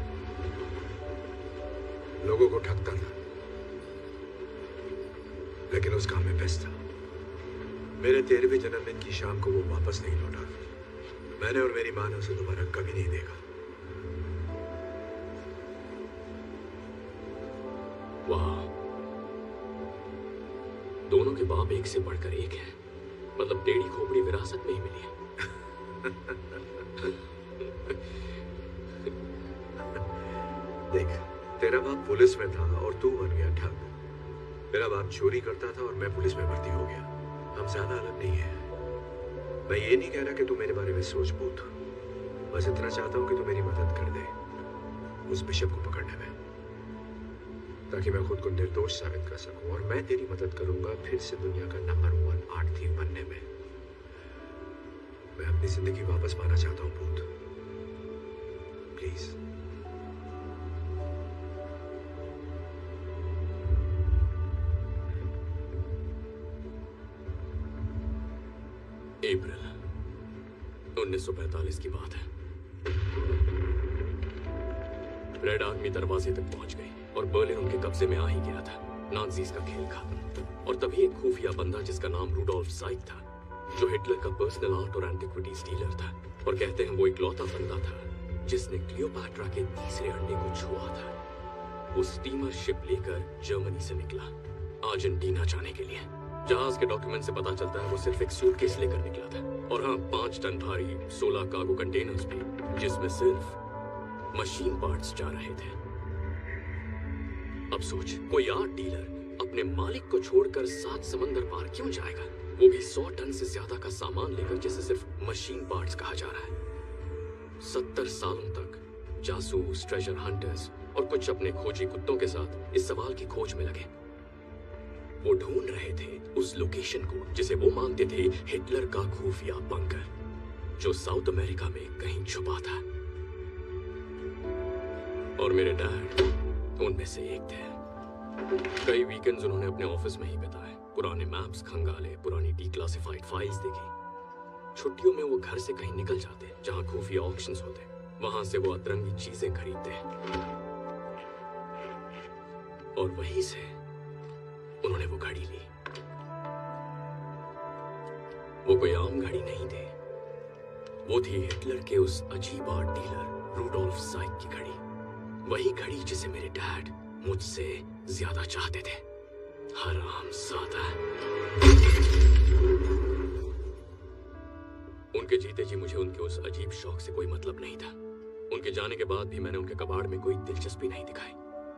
लोगों को ठगता था, लेकिन उस काम में बेस्ट था। मेरे 13वें जन्मदिन की शाम को वो वापस नहीं लौटा। मैंने और मेरी मां ने उसे दोबारा कभी नहीं देखा। वाह, दोनों के बाप एक से बढ़कर एक हैं। मतलब टेढ़ी खोपड़ी विरासत में ही मिली है। देख, तेरा बाप पुलिस में था और तू बन गया ठग। मेरा बाप चोरी करता था और मैं पुलिस में भर्ती हो गया। हम ज्यादा अलग नहीं है। मैं ये नहीं कह रहा कि तू मेरे बारे में सोच बूझ। बस इतना चाहता हूं कि तू मेरी मदद कर दे उस बिशप को पकड़ने में, ताकि मैं खुद को निर्दोष साबित कर सकूं। और मैं तेरी मदद करूंगा फिर से दुनिया का नंबर 1 आर्ट थीव बनने में। मैं अपनी जिंदगी वापस पाना चाहता हूं भूत, प्लीज। अप्रैल 1945 की बात है। रेड आर्मी दरवाजे तक पहुंच गई और बर्लिन उनके कब्जे में आ ही गया था। नाज़ीज़ का खेल खत्म। और तभी एक खुफिया बंदा जिसका नाम रूडोल्फ ज़ाइक था, जो हिटलर का पर्सनल आर्ट और एंटिक्विटीज डीलर था, और कहते हैं वो इकलौता बंदा था जिसने क्लियोपैट्रा के तीसरे अंडे को छुआ था। वो स्टीमर शिप लेकर जर्मनी से निकला अर्जेंटीना जाने के लिए। जहाज के डॉक्यूमेंट से पता चलता है वो सिर्फ एक सूटकेस लेकर निकला था, और हाँ 5 टन भारी 16 कार्गो कंटेनर्स भी, जिसमें सिर्फ मशीन पार्ट्स जा रहे थे। अब सोच, कोई आर्ट डीलर अपने मालिक को छोड़कर 7 समंदर पार क्यों जाएगा, वो भी 100 टन से ज्यादा का सामान लेकर, जिसे सिर्फ मशीन पार्ट्स कहा जा रहा है। 70 सालों तक जासूस, ट्रेजर हंटर्स और कुछ अपने खोजी कुत्तों के साथ इस सवाल की खोज में लगे। वो ढूंढ रहे थे उस लोकेशन को जिसे वो मानते थे हिटलर का खुफिया बंकर, जो साउथ अमेरिका में कहीं छुपा था। और मेरे डैड उनमें से एक थे। कई वीकेंड्स उन्होंने अपने ऑफिस में ही बिताए, पुराने मैप्स खंगाले, पुरानी डिक्लासिफाइड फाइल्स देखी। छुट्टियों में वो घर से कहीं निकल जाते जहां खुफिया ऑक्शंस होते, वहां से वो अतरंगी चीजें खरीदते, और वहीं से उन्होंने वो घड़ी ली। वो कोई आम घड़ी नहीं थी, वो थी हिटलर के उस अजीब आर्ट डीलर रूडोल्फ ज़ाइक की घड़ी। वही घड़ी जिसे मेरे डैड मुझसे ज्यादा चाहते थे। हरामज़ादा। उनके जीते जी मुझे उनके उस अजीब शौक से कोई मतलब नहीं था। उनके जाने के बाद भी मैंने उनके कबाड़ में कोई दिलचस्पी नहीं दिखाई।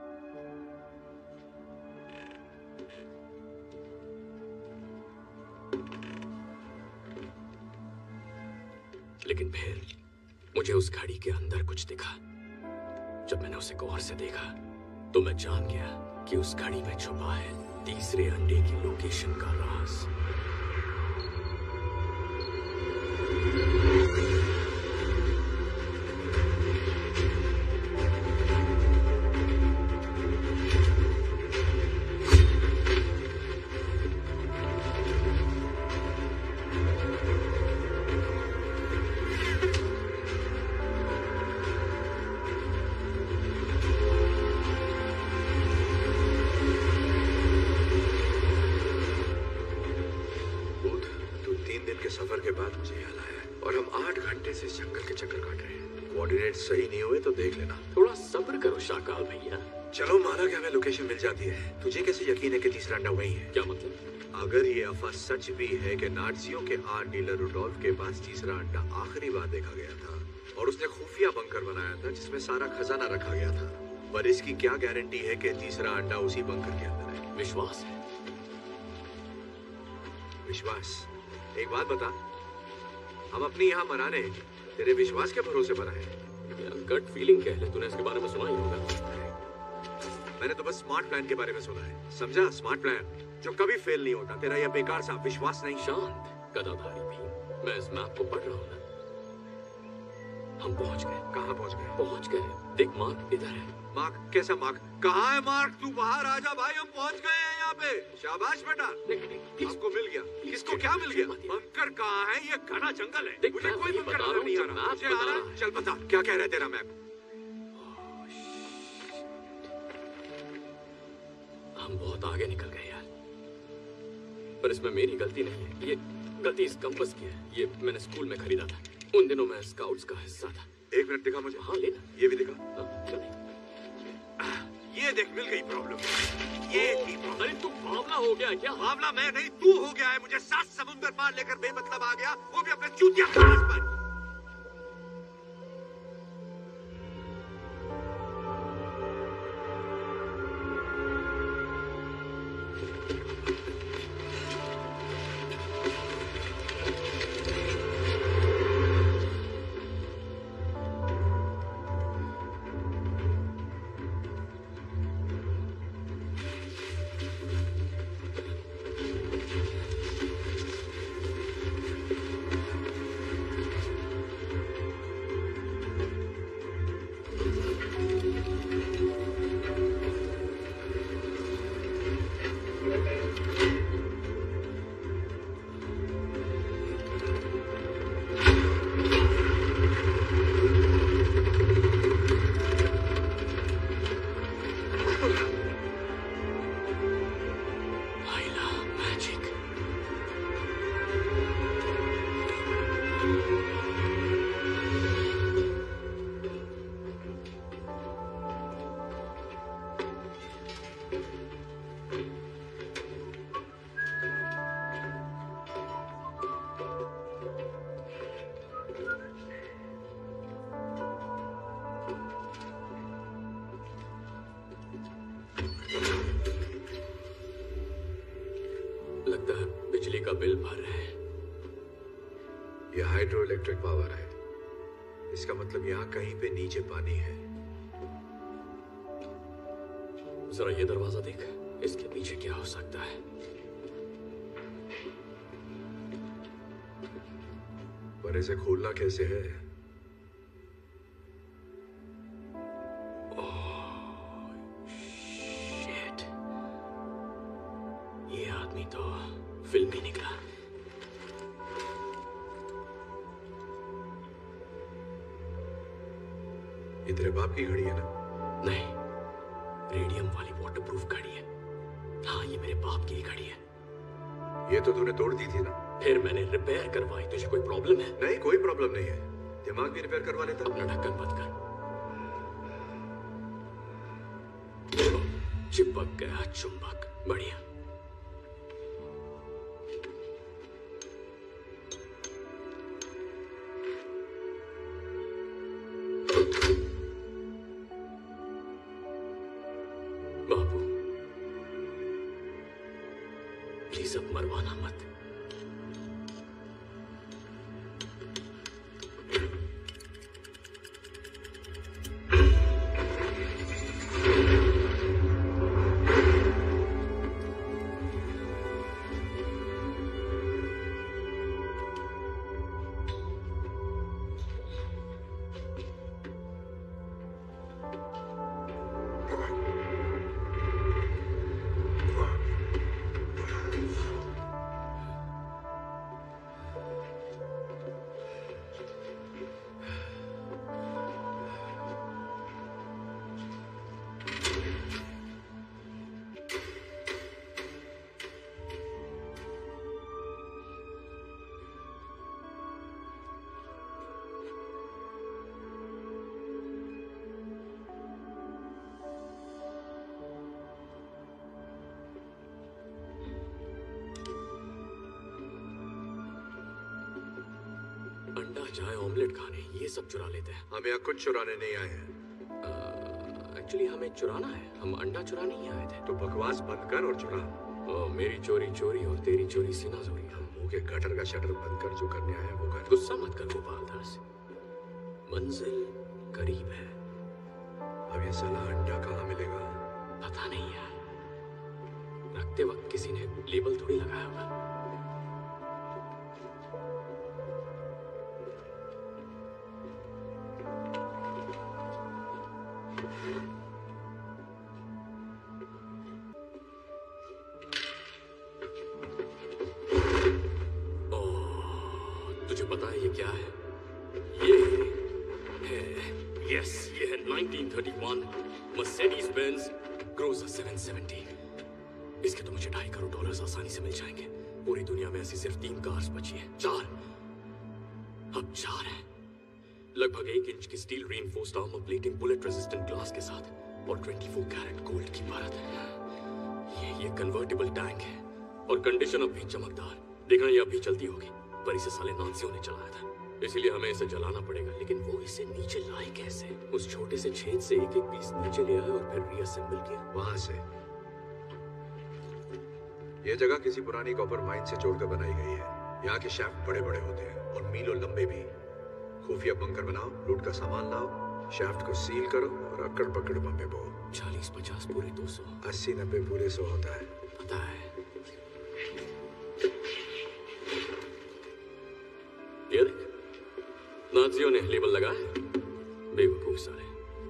लेकिन फिर मुझे उस घड़ी के अंदर कुछ दिखा। जब मैंने उसे गौर से देखा तो मैं जान गया कि उस घड़ी में छुपा है तीसरे अंडे की लोकेशन का राज। सही नहीं हुए तो देख लेना। थोड़ा सब्र करो शाकाल भैया। चलो माना कि हमें लोकेशन मिल जाती है, तुझे कैसे यकीन है कि तीसरा अंडा वही है? क्या मतलब? अगर ये अफवाह सच भी है कि नाज़ियों के आर्ट डीलर रुडोल्फ के पास तीसरा अंडा आखिरी बार देखा गया था और उसने खुफिया बंकर बनाया था जिसमें सारा खजाना रखा गया था, पर इसकी क्या गारंटी है कि तीसरा अंडा उसी बंकर के अंदर है? विश्वास है। विश्वास? एक बात बता, हम अपनी यहाँ मनाने तेरे विश्वास के भरोसे पर आए। गट फीलिंग कह ले, तूने इसके बारे में सुना ही होगा। मैंने तो बस स्मार्ट प्लान के बारे में सुना है, समझा? स्मार्ट प्लान जो कभी फेल नहीं होता। तेरा यह बेकार सा विश्वास नहीं। शांत गदाधारी भी, मैं इस मैप को पढ़ रहा हूँ ना। हम पहुंच गए। कहाँ पहुंच गए? पहुंच गए। देख मार्क इधर है। मार्क? कैसा मार्क? कहाँ है मार्क? तू बाहर आ जा भाई, हम पहुंच गए हैं यहाँ पे। शाबाश बेटा, आपको मिल गया। किसको क्या मिल गया? बंकर कहाँ है? ये घना जंगल है, मुझे कोई बंकर नजर नहीं आ रहा। मुझे आ रहा। चल बता, क्या कह रहा है तेरा मैप? हम बहुत आगे निकल गए यार, पर इसमें मेरी गलती नहीं है। ये गलती इस कंपास की है। ये मैंने स्कूल में खरीदा था, उन दिनों मैं स्काउट्स का हिस्सा था। एक मिनट दिखा मुझे। हाँ लेना। ये भी दिखा। क्यों नहीं? ये देख, मिल गई प्रॉब्लम। ये थी प्रॉब्लम। अरे तू बावला हो गया क्या? बावला मैं नहीं, तू हो गया है। मुझे 7 समुंदर पार लेकर बेमतलब आ गया, वो भी अपने चूतिया क्लास पर। बिल भर रहे हैं। यह हाइड्रो इलेक्ट्रिक पावर है, इसका मतलब यहाँ कहीं पे नीचे पानी है। जरा ये दरवाजा देख, इसके पीछे क्या हो सकता है? पर इसे खोलना कैसे है? शिट, ये आदमी तो फिल्म ही निकला। ये तेरे बाप की घड़ी है ना? नहीं, रेडियम वाली वाटरप्रूफ घड़ी है। हाँ, ये मेरे बाप की घड़ी है। ये तो तूने तोड़ दी थी ना? फिर मैंने रिपेयर करवाई। तुझे कोई प्रॉब्लम है? नहीं, कोई प्रॉब्लम नहीं है। दिमाग भी रिपेयर करवा लेता। अपना ढक्कन बंद कर। चिपक गया चुंबक। बढ़िया। बाबू, प्लीज अब मरवाना मत। चाय ऑमलेट खाने, ये सब चुरा लेते हैं। हम यहाँ कुछ चुराने नहीं आए हैं। एक्चुअली हमें चुराना है, हम अंडा चुराने ही आए थे। तो बकवास बंद कर और चुरा। मेरी चोरी चोरी और तेरी चोरी सीना चोरी। हम मुंह के गटर का शटर बंद कर, जो करने आए हैं वो कर। गुस्सा मत कर गोपाल दास, मंजिल करीब है। अब ये साला अंडा कहाँ मिलेगा? पता नहीं है, रखते वक्त किसी ने लेबल थोड़ी लगाया होगा। तुझे पता है ये क्या है? ये है 1931 मर्सिडीज बेंज क्रूजर 770। इसके तो मुझे $2.5 करोड़ आसानी से मिल जाएंगे। पूरी दुनिया में ऐसी सिर्फ 3 कार्स बची हैं। 4 अब 4 हैं। लगभग 1 इंच की steel reinforced armour plating, bullet resistant glass के साथ और 24 कैरेट गोल्ड की परत है। ये कन्वर्टेबल टैंक है और कंडीशन अब भी चमकदार। देखना ये अभी चलती होगी, पर इसे साले नाज़ियों ने चलाया था, इसीलिए हमें इसे जलाना पड़ेगा। लेकिन वो इसे नीचे लाए कैसे? उस छोटे से छेद से एक एक पीस नीचे ले आए और फिर रीअसेंबल किया। वहां से ये जगह किसी पुरानी कॉपर माइन से जोड़कर बनाई गई है। यहाँ के शाफ्ट बड़े बड़े होते हैं और मीलों लंबे भी। खुफिया बंकर बनाओ, लूट का सामान लाओ, शाफ्ट को सील करो और अकड़ पकड़ बम्बे बो। 40-50 पूरे 200, 80-90 पूरे 100 होता है। पता है। ये देख, नाज़ियों ने लेबल लगाया, बेवकूफ सारे।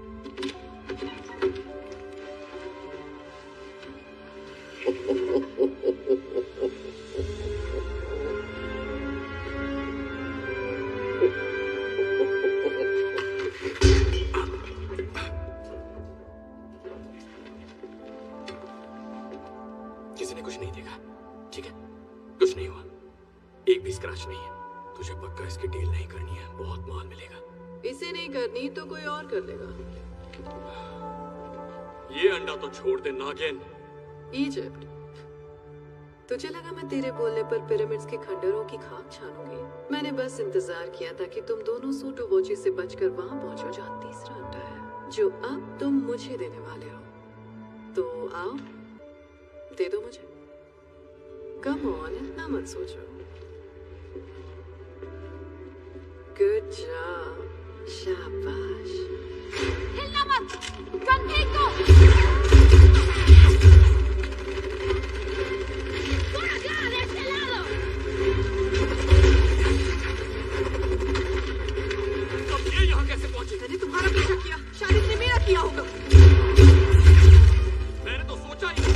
किसी ने कुछ नहीं देखा, ठीक है? कुछ नहीं हुआ, एक भी स्क्रैच नहीं है। तुझे पक्का इसकी डील नहीं करनी है, बहुत माल मिलेगा। इसे नहीं करनी तो कोई और कर लेगा। ये अंडा तो छोड़ दे नागिन। इजिप्ट, तुझे लगा मैं तेरे बोलने पर पिरामिड्स के खंडरों की खाक छानूंगी? मैंने बस इंतजार किया था कि तुम दोनों सूटो वोची से बचकर वहां पहुंचो जहां तीसरा अंडा है, जो अब तुम मुझे देने वाले हो। तो आओ, दे दो मुझे। कम ऑन, इतना मत सोचो। गुड जॉब, शाबाश। हिलना मत, गन फेंक दो। थोड़ा ध्यान है, चला लो। अब ये यहाँ कैसे पहुंचे? मैंने तुम्हारा पीछा किया, शायद इसने मेरा किया होगा। मैंने तो सोचा ही।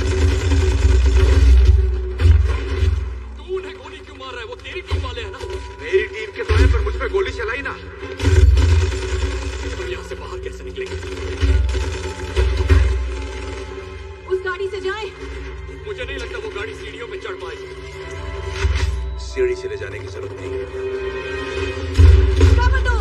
तू उन्हें गोली क्यों मार रहा है? वो तेरी टीम वाले हैं ना? मेरी टीम के तो है, पर मुझ पे गोली चलाई ना। तुम यहाँ से बाहर कैसे निकलेंगे? उस गाड़ी से जाएं। मुझे नहीं लगता वो गाड़ी सीढ़ियों पे चढ़ पाएगी। सीढ़ी से ले जाने की जरूरत नहीं है। कवर दो।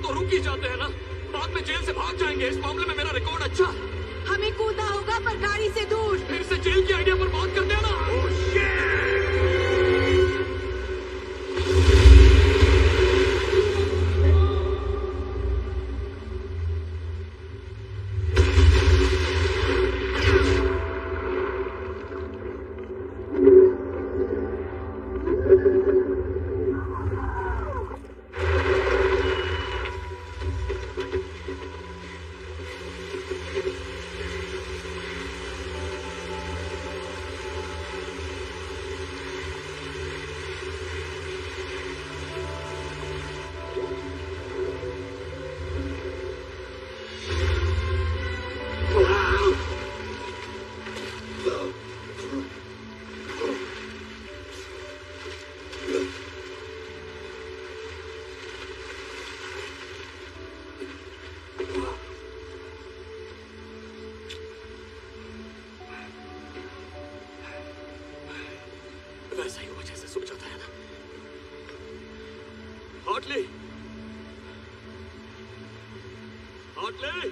तो रुक ही जाते हैं ना। बाद में जेल से भाग जाएंगे। इस मामले में मेरा रिकॉर्ड अच्छा है। हमें कूदना होगा पर गाड़ी से दूर। फिर से जेल की आइडिया पर बात करते हैं ना। वैसा ही हुआ जैसे सोचा था ना। हार्टली, हार्टली,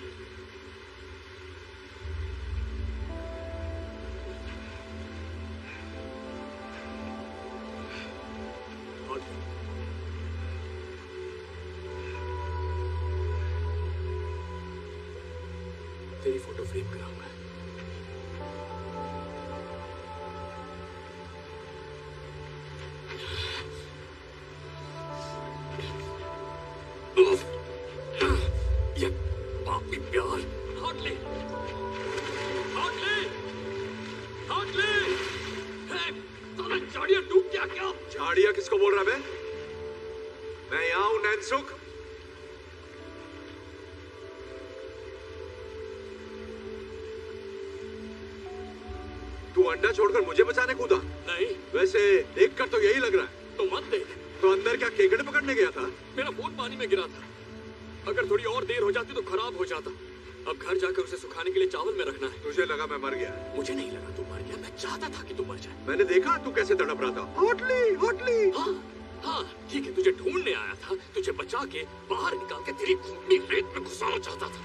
तेरी फोटो फ्रेम कराऊंगा। ये पापी प्यार। हार्टली, हार्टली, हार्टली, तूने झाड़ियां डूब गया क्या? झाड़ियां किसको बोल रहा है? मैं यहाँ हूँ नैनसुख। तू अंडा छोड़कर मुझे बचाने कूदा? नहीं। वैसे देखकर तो यही लग रहा है। तो मत देख। तो अंदर क्या केकड़े पकड़ने गया था? मेरा फोन पानी में गिरा था। अगर थोड़ी और देर हो जाती तो खराब हो जाता। अब घर जाकर उसे सुखाने के लिए चावल में रखना है। तुझे लगा मैं मर गया? मुझे नहीं लगा तू मर गया। मैं चाहता था कि तू मर जाए। मैंने देखा तू कैसे तड़प रहा था। Hartley, Hartley. हाँ, हाँ, ठीक है। तुझे ढूंढने आया था। तुझे बचा के बाहर निकाल के तेरी खूनी रेत में घुसाना चाहता था।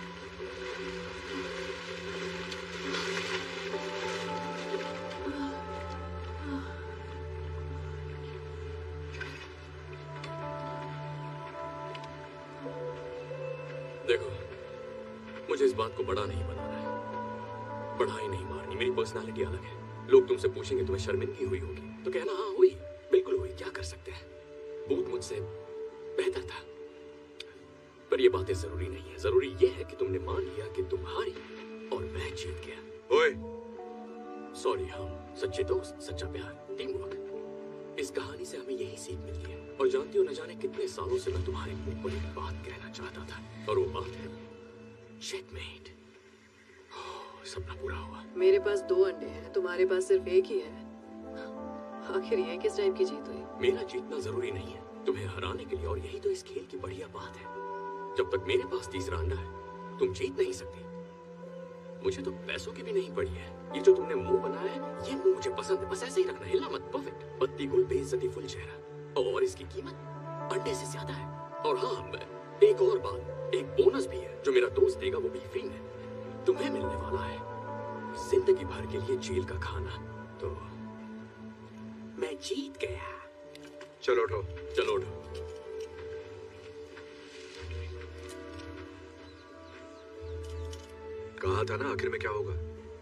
देखो, मुझे इस बात को बड़ा नहीं बनाना है। बढ़ाई नहीं मारनी। मेरी पर्सनालिटी अलग है। लोग तुमसे पूछेंगे तुम्हें शर्मिंदगी हुई होगी तो कहना हाँ हुई, बिल्कुल हुई। क्या कर सकते हैं? भूत मुझसे बेहतर था। पर ये बातें जरूरी नहीं है। जरूरी ये है कि तुमने मान लिया कि तुम हारी और मैं जीत गया। ओए, सॉरी। हम सच्चे दोस्त, सच्चा प्यार, टीम वर्क। इस कहानी से हमें यही सीख मिलती है। और जानती हो, न जाने कितने सालों से मैं तुम्हारे मुंह पर एक बात कहना चाहता था, और वो बात है चेकमेट। सपना पूरा हुआ। मेरे पास 2 अंडे हैं, तुम्हारे पास सिर्फ एक ही है। आखिर ये किस टाइप की जीत हुई? मेरा जीतना जरूरी नहीं है तुम्हें हराने के लिए, और यही तो इस खेल की बढ़िया बात है। जब तक मेरे पास तीसरा अंडा है तुम जीत नहीं सकती। मुझे तो पैसों की भी नहीं पड़ी है। ये जो तुमने मुंह बनाया है, ये मुंह मुझे पसंद है। बस ऐसे ही रखना, हिला मत। परफेक्ट। पत्ती गुल, बेइज्जती फुल चेहरा, और इसकी कीमत अंडे से ज्यादा है। और हाँ, एक और बात, एक बोनस भी है जो मेरा दोस्त देगा, वो भी फ्री में तुम्हें मिलने वाला है। जिंदगी भर के लिए जेल का खाना। तो मैं जीत गया। चलो उठो। चलो उठो। कहा था ना आखिर में क्या होगा।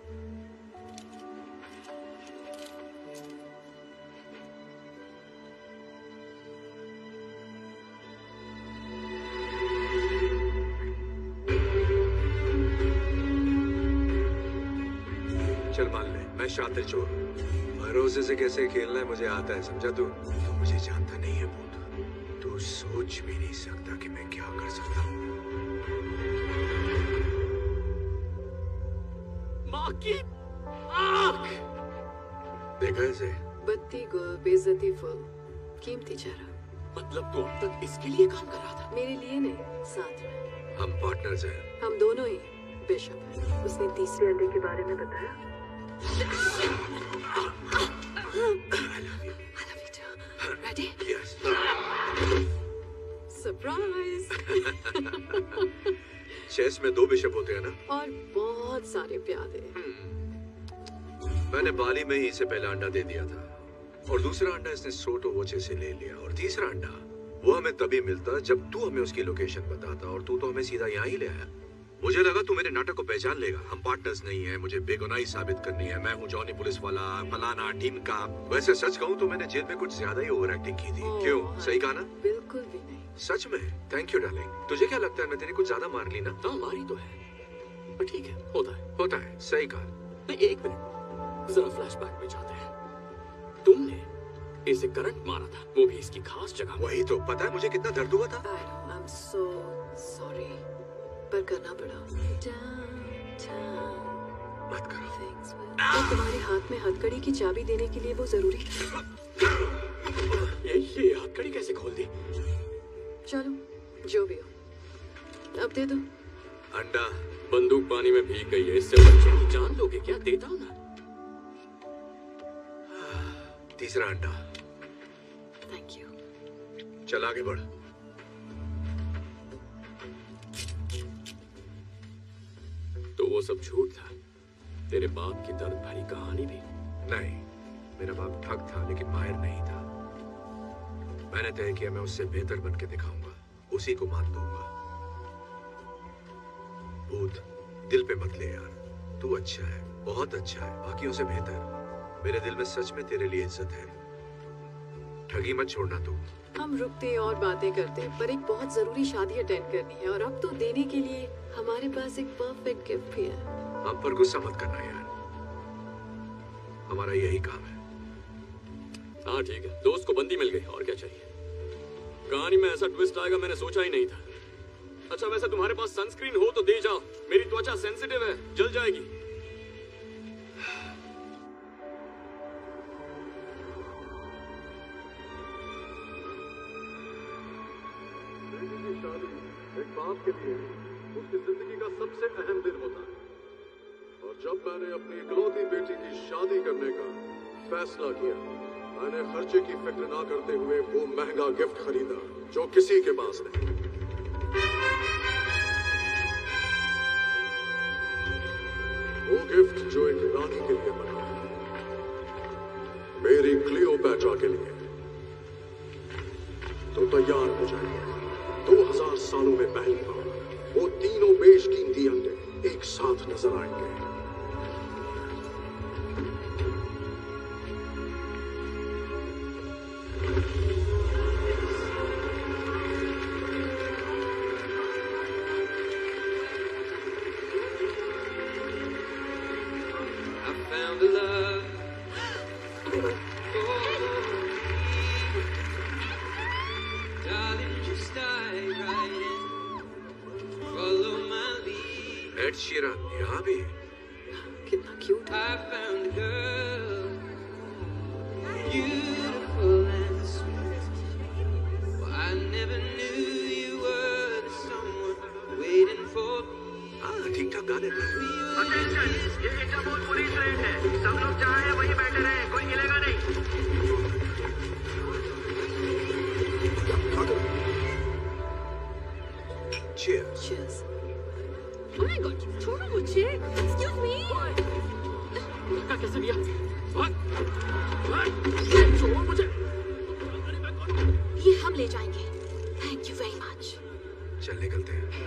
चल मान ले, मैं शातिर चोर हूँ। भरोसे से कैसे खेलना है मुझे आता है, समझा तू? तो मुझे जानता नहीं है भूत। तू सोच भी नहीं सकता कि मैं क्या कर सकता हूँ। माँ की आँख। देखा इसे? बत्ती गुल, बेइज्जती फुल, कीमती चेहरा। मतलब तू अब तक इसके लिए काम कर रहा था? मेरे लिए नहीं, साथ में। हम पार्टनर्स हैं। हम दोनों ही। बिशप, उसने तीसरे अंडे के बारे में बताया। I love you. I love you too. Ready? Yes. Surprise. Chess में 2 बिशप होते हैं ना? और बहुत सारे प्यादे। मैंने बाली में ही इसे पहला अंडा दे दिया था और दूसरा अंडा इसने सोटोवोचे से ले लिया और तीसरा अंडा वो हमें तभी मिलता जब तू हमें उसकी लोकेशन बताता और तू तो हमें सीधा यहाँ ही ले आया। मुझे लगा तू मेरे नाटक को पहचान लेगा। हम पार्टनर्स नहीं है, मुझे बेगुनाही साबित करनी है, मैं हूँ जॉनी पुलिस वाला फलाना टीम का। वैसे सच कहूँ तो मैंने जेल में कुछ ज्यादा ही ओवर एक्टिंग की थी। क्यों, सही कहा ना? बिल्कुल भी नहीं। सच में? Thank you darling. तुझे क्या लगता है मैं तेरी कुछ ज्यादा मार ली ना? हाँ मारी तो है, पर ठीक है, होता है। सही कहा। नहीं, एक मिनट, जरा फ्लैशबैक में जाते हैं। तुमने इसे करंट मारा था, वो भी इसकी खास जगह। वही तो, पता है मुझे कितना दर्द हुआ था? I'm so sorry, पर करना पड़ा। मत करो। तो तुम्हारे हाथ में हथकड़ी की चाबी देने के लिए वो जरूरी था। ये हथकड़ी कैसे खोल दी? चलो जो भी हो, अब दे दो। अंडा। बंदूक पानी में भीग गई है, इससे बच्चे की जान लोगे क्या? देता हूं ना। तीसरा अंडा। Thank you. चल आगे बढ़। तो वो सब झूठ था? तेरे बाप की दर्द भरी कहानी भी? नहीं, मेरा बाप ठग था लेकिन माहिर नहीं था। मैंने तय किया मैं उससे बेहतर बन के दिखाऊंगा, उसी को मान दूंगा। भूत, दिल पे मत ले यार, तू अच्छा है, बहुत अच्छा है, बाकियों से बेहतर। मेरे दिल में सच में तेरे लिए इज्जत है। ठगी मत छोड़ना तू। हम रुकते और बातें करते, पर एक बहुत जरूरी शादी अटेंड करनी है और अब तो देने के लिए हमारे पास एक परफेक्ट गिफ्ट भी है। हम पर गुस्सा मत करना यार, हमारा यही काम है। हाँ ठीक है, दोस्त को बंदी मिल गई, और क्या चाहिए? कहानी में ऐसा ट्विस्ट आएगा मैंने सोचा ही नहीं था। अच्छा वैसे तुम्हारे पास सनस्क्रीन हो तो दे जाओ, मेरी त्वचा सेंसिटिव है, जल जाएगी। एक बाप के लिए उसकी जिंदगी का सबसे अहम दिन होता है, और जब मैंने अपनी इकलौती बेटी की शादी करने का फैसला किया, मैंने खर्चे की फिक्र ना करते हुए वो महंगा गिफ्ट खरीदा जो किसी के पास नहीं। वो गिफ्ट जो एक रानी के लिए बना, मेरी क्लियोपैट्रा के लिए। तो तैयार हो जाइए, 2000 सालों में पहली बार वो तीनों बेशकीमती अंडे एक साथ नजर आएंगे। एड शीरन यहाँ भी? कितना क्यूट है। ठीक ठाक गाने। ये इंटरपोल पुलिस रेड है, सब लोग जहाँ हैं वहीं बैठे रहे, कोई हिलेगा नहीं। Cheers. Cheers. Oh my God, छोड़ो मुझे। Excuse me. धक्का कैसे दिया? छोड़ो मुझे। ये हम ले जाएंगे। Thank you very much. चल निकलते हैं।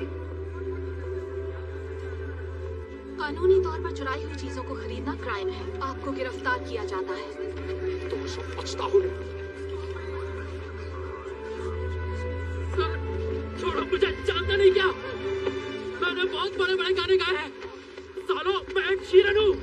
कानूनी तौर पर चुराई हुई चीजों को खरीदना क्राइम है, आपको गिरफ्तार किया जाता है। तुम सब बचता हो। छोड़ो मुझे, जानता नहीं क्या? मैंने बहुत बड़े बड़े गाने गाए हैं। सालों मैं एक शीरन हूँ।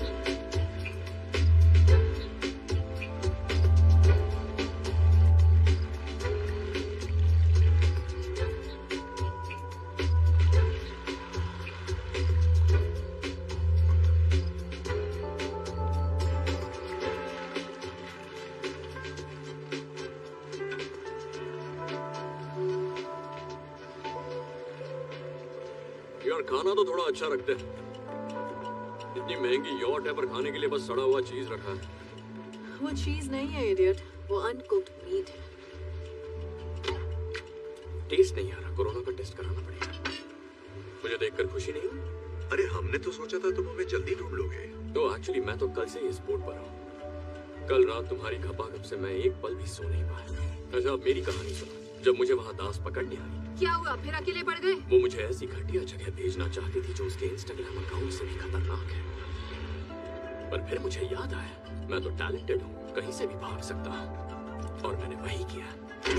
यार खाना तो थोड़ा अच्छा रखते हैं। इतनी महंगी यॉट है पर खाने के लिए बस सड़ा हुआ चीज रखा है। वो चीज नहीं है इडियट, वो अनकुक्ड मीट है। टेस्ट नहीं आ रहा, कोरोना का टेस्ट कराना पड़ेगा। मुझे देखकर खुशी नहीं हुई? अरे हमने तो सोचा था तुम हमें जल्दी ढूंढ लोगे। तो एक्चुअली मैं तो कल से इस बोर्ड पर हूँ। कल रात तुम्हारी खपाखप से मैं एक पल भी सो नहीं पाया। अच्छा, अब मेरी कहानी सुनो। जब मुझे वहाँ दास पकड़ने आई, क्या हुआ? फिर अकेले पड़ गए? वो मुझे ऐसी घटिया जगह भेजना चाहती थी जो उसके इंस्टाग्राम अकाउंट से भी खतरनाक है। पर फिर मुझे याद आया, मैं तो टैलेंटेड हूँ, कहीं से भी भाग सकता हूँ, और मैंने वही किया।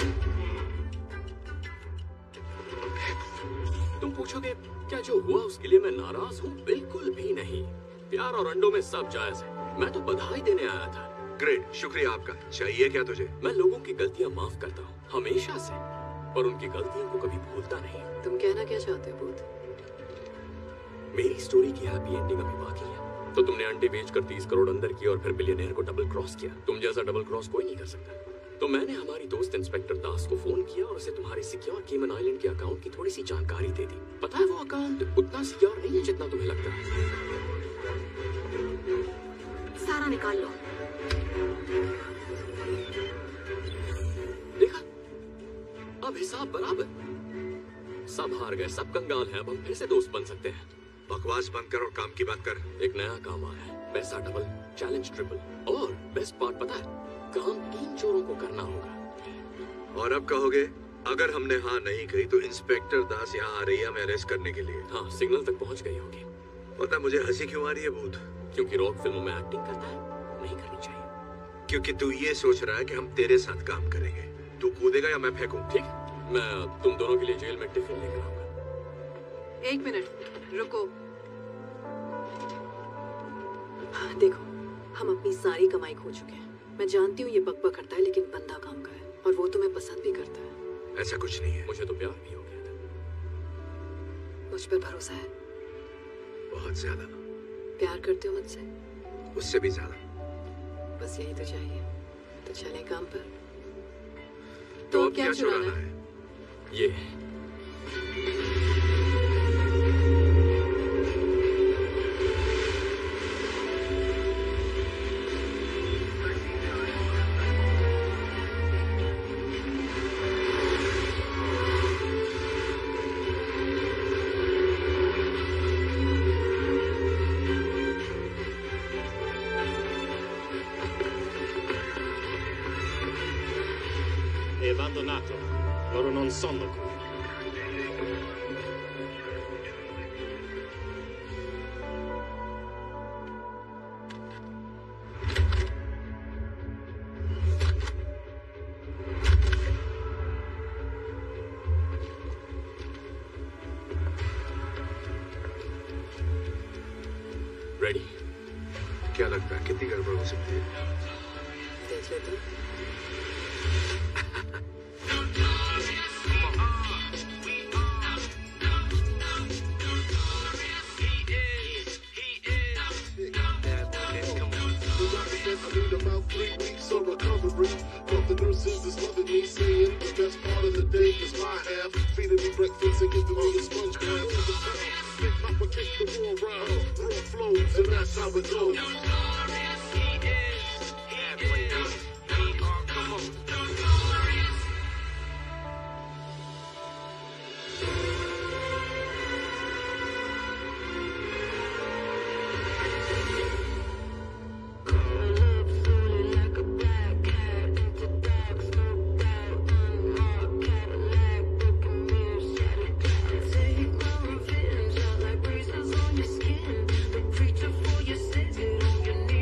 तुम पूछोगे क्या जो हुआ उसके लिए मैं नाराज हूँ? बिल्कुल भी नहीं। प्यार और अंडों में सब जायज है। मैं तो बधाई देने आया था। ग्रेट, शुक्रिया आपका। चाहिए क्या तुझे? मैं लोगों की गलतियाँ माफ करता हूँ, हमेशा से, पर उनकी गलतियों को कभी भूलता नहीं। तुम कहना क्या चाहते हो बूथ? मेरी स्टोरी की हैप्पी एंडिंग अभी बाकी है। तो तुमने अंडे बेचकर 30 करोड़ अंदर किया और फिर बिलियनेयर को डबल क्रॉस किया। तुम जैसा डबल क्रॉस कोई नहीं कर सकता। तो मैंने हमारी दोस्त इंस्पेक्टर दास को फोन किया और उसे तुम्हारे सिक्योर केमन आइलैंड के अकाउंट की थोड़ी सी जानकारी दे दी। पता है वो अकाउंट उतना सिक्योर नहीं है जितना तुम्हें लगता है। सारा निकाल लो। देखा, अब हिसाब बराबर। सब हार गए, सब कंगाल हैं, अब हम फिर से दोस्त बन सकते हैं। बकवास बंद कर और काम की बात कर। एक नया काम आया है, पैसा डबल, चैलेंज ट्रिपल, और बेस्ट पार्ट पता है, काम 3 चोरों को करना होगा। और अब कहोगे अगर हमने हाँ नहीं कही तो इंस्पेक्टर दास यहाँ आ रही है हमें अरेस्ट करने के लिए। हाँ, सिग्नल तक पहुँच गई होगी। पता मुझे हंसी क्यों आ रही है भूत? क्योंकि रॉक फिल्मों में एक्टिंग करता है, नहीं करनी चाहिए। क्योंकि तू ये सोच रहा है कि हम तेरे साथ काम करेंगे। तू कूदेगा या मैं फेंकूं? ठीक, मैं तुम दोनों के लिए जेल में टिफिन लेकर आऊंगा। 1 मिनट रुको। देखो, हम अपनी सारी कमाई खो चुके हैं। मैं जानती हूँ ये बकबक करता है, लेकिन बंदा काम का है और वो तुम्हें पसंद भी करता है। ऐसा कुछ नहीं है। मुझे तो प्यार भी हो गया था। मुझ पर भरोसा है? बहुत ज्यादा। प्यार करते हो मुझसे? उससे भी ज्यादा। बस यही तो चाहिए। तो चलें काम पर। तो अब क्या चुराना है? ये È abbandonato. Loro non sono qui. Ready? क्या लगता है कितनी गड़बड़ हो सकती है? देख लेते हैं। About 3 weeks of recovery. But the nurses is loving me, saying the best part of the day is my half. Feeding me breakfast and giving me a sponge bath. Big Papa kick the raw rhymes, raw flows, and that's how it goes. Preacher for your sins, it on your knees.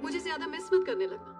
मुझे ज्यादा मिस मत करने लगना।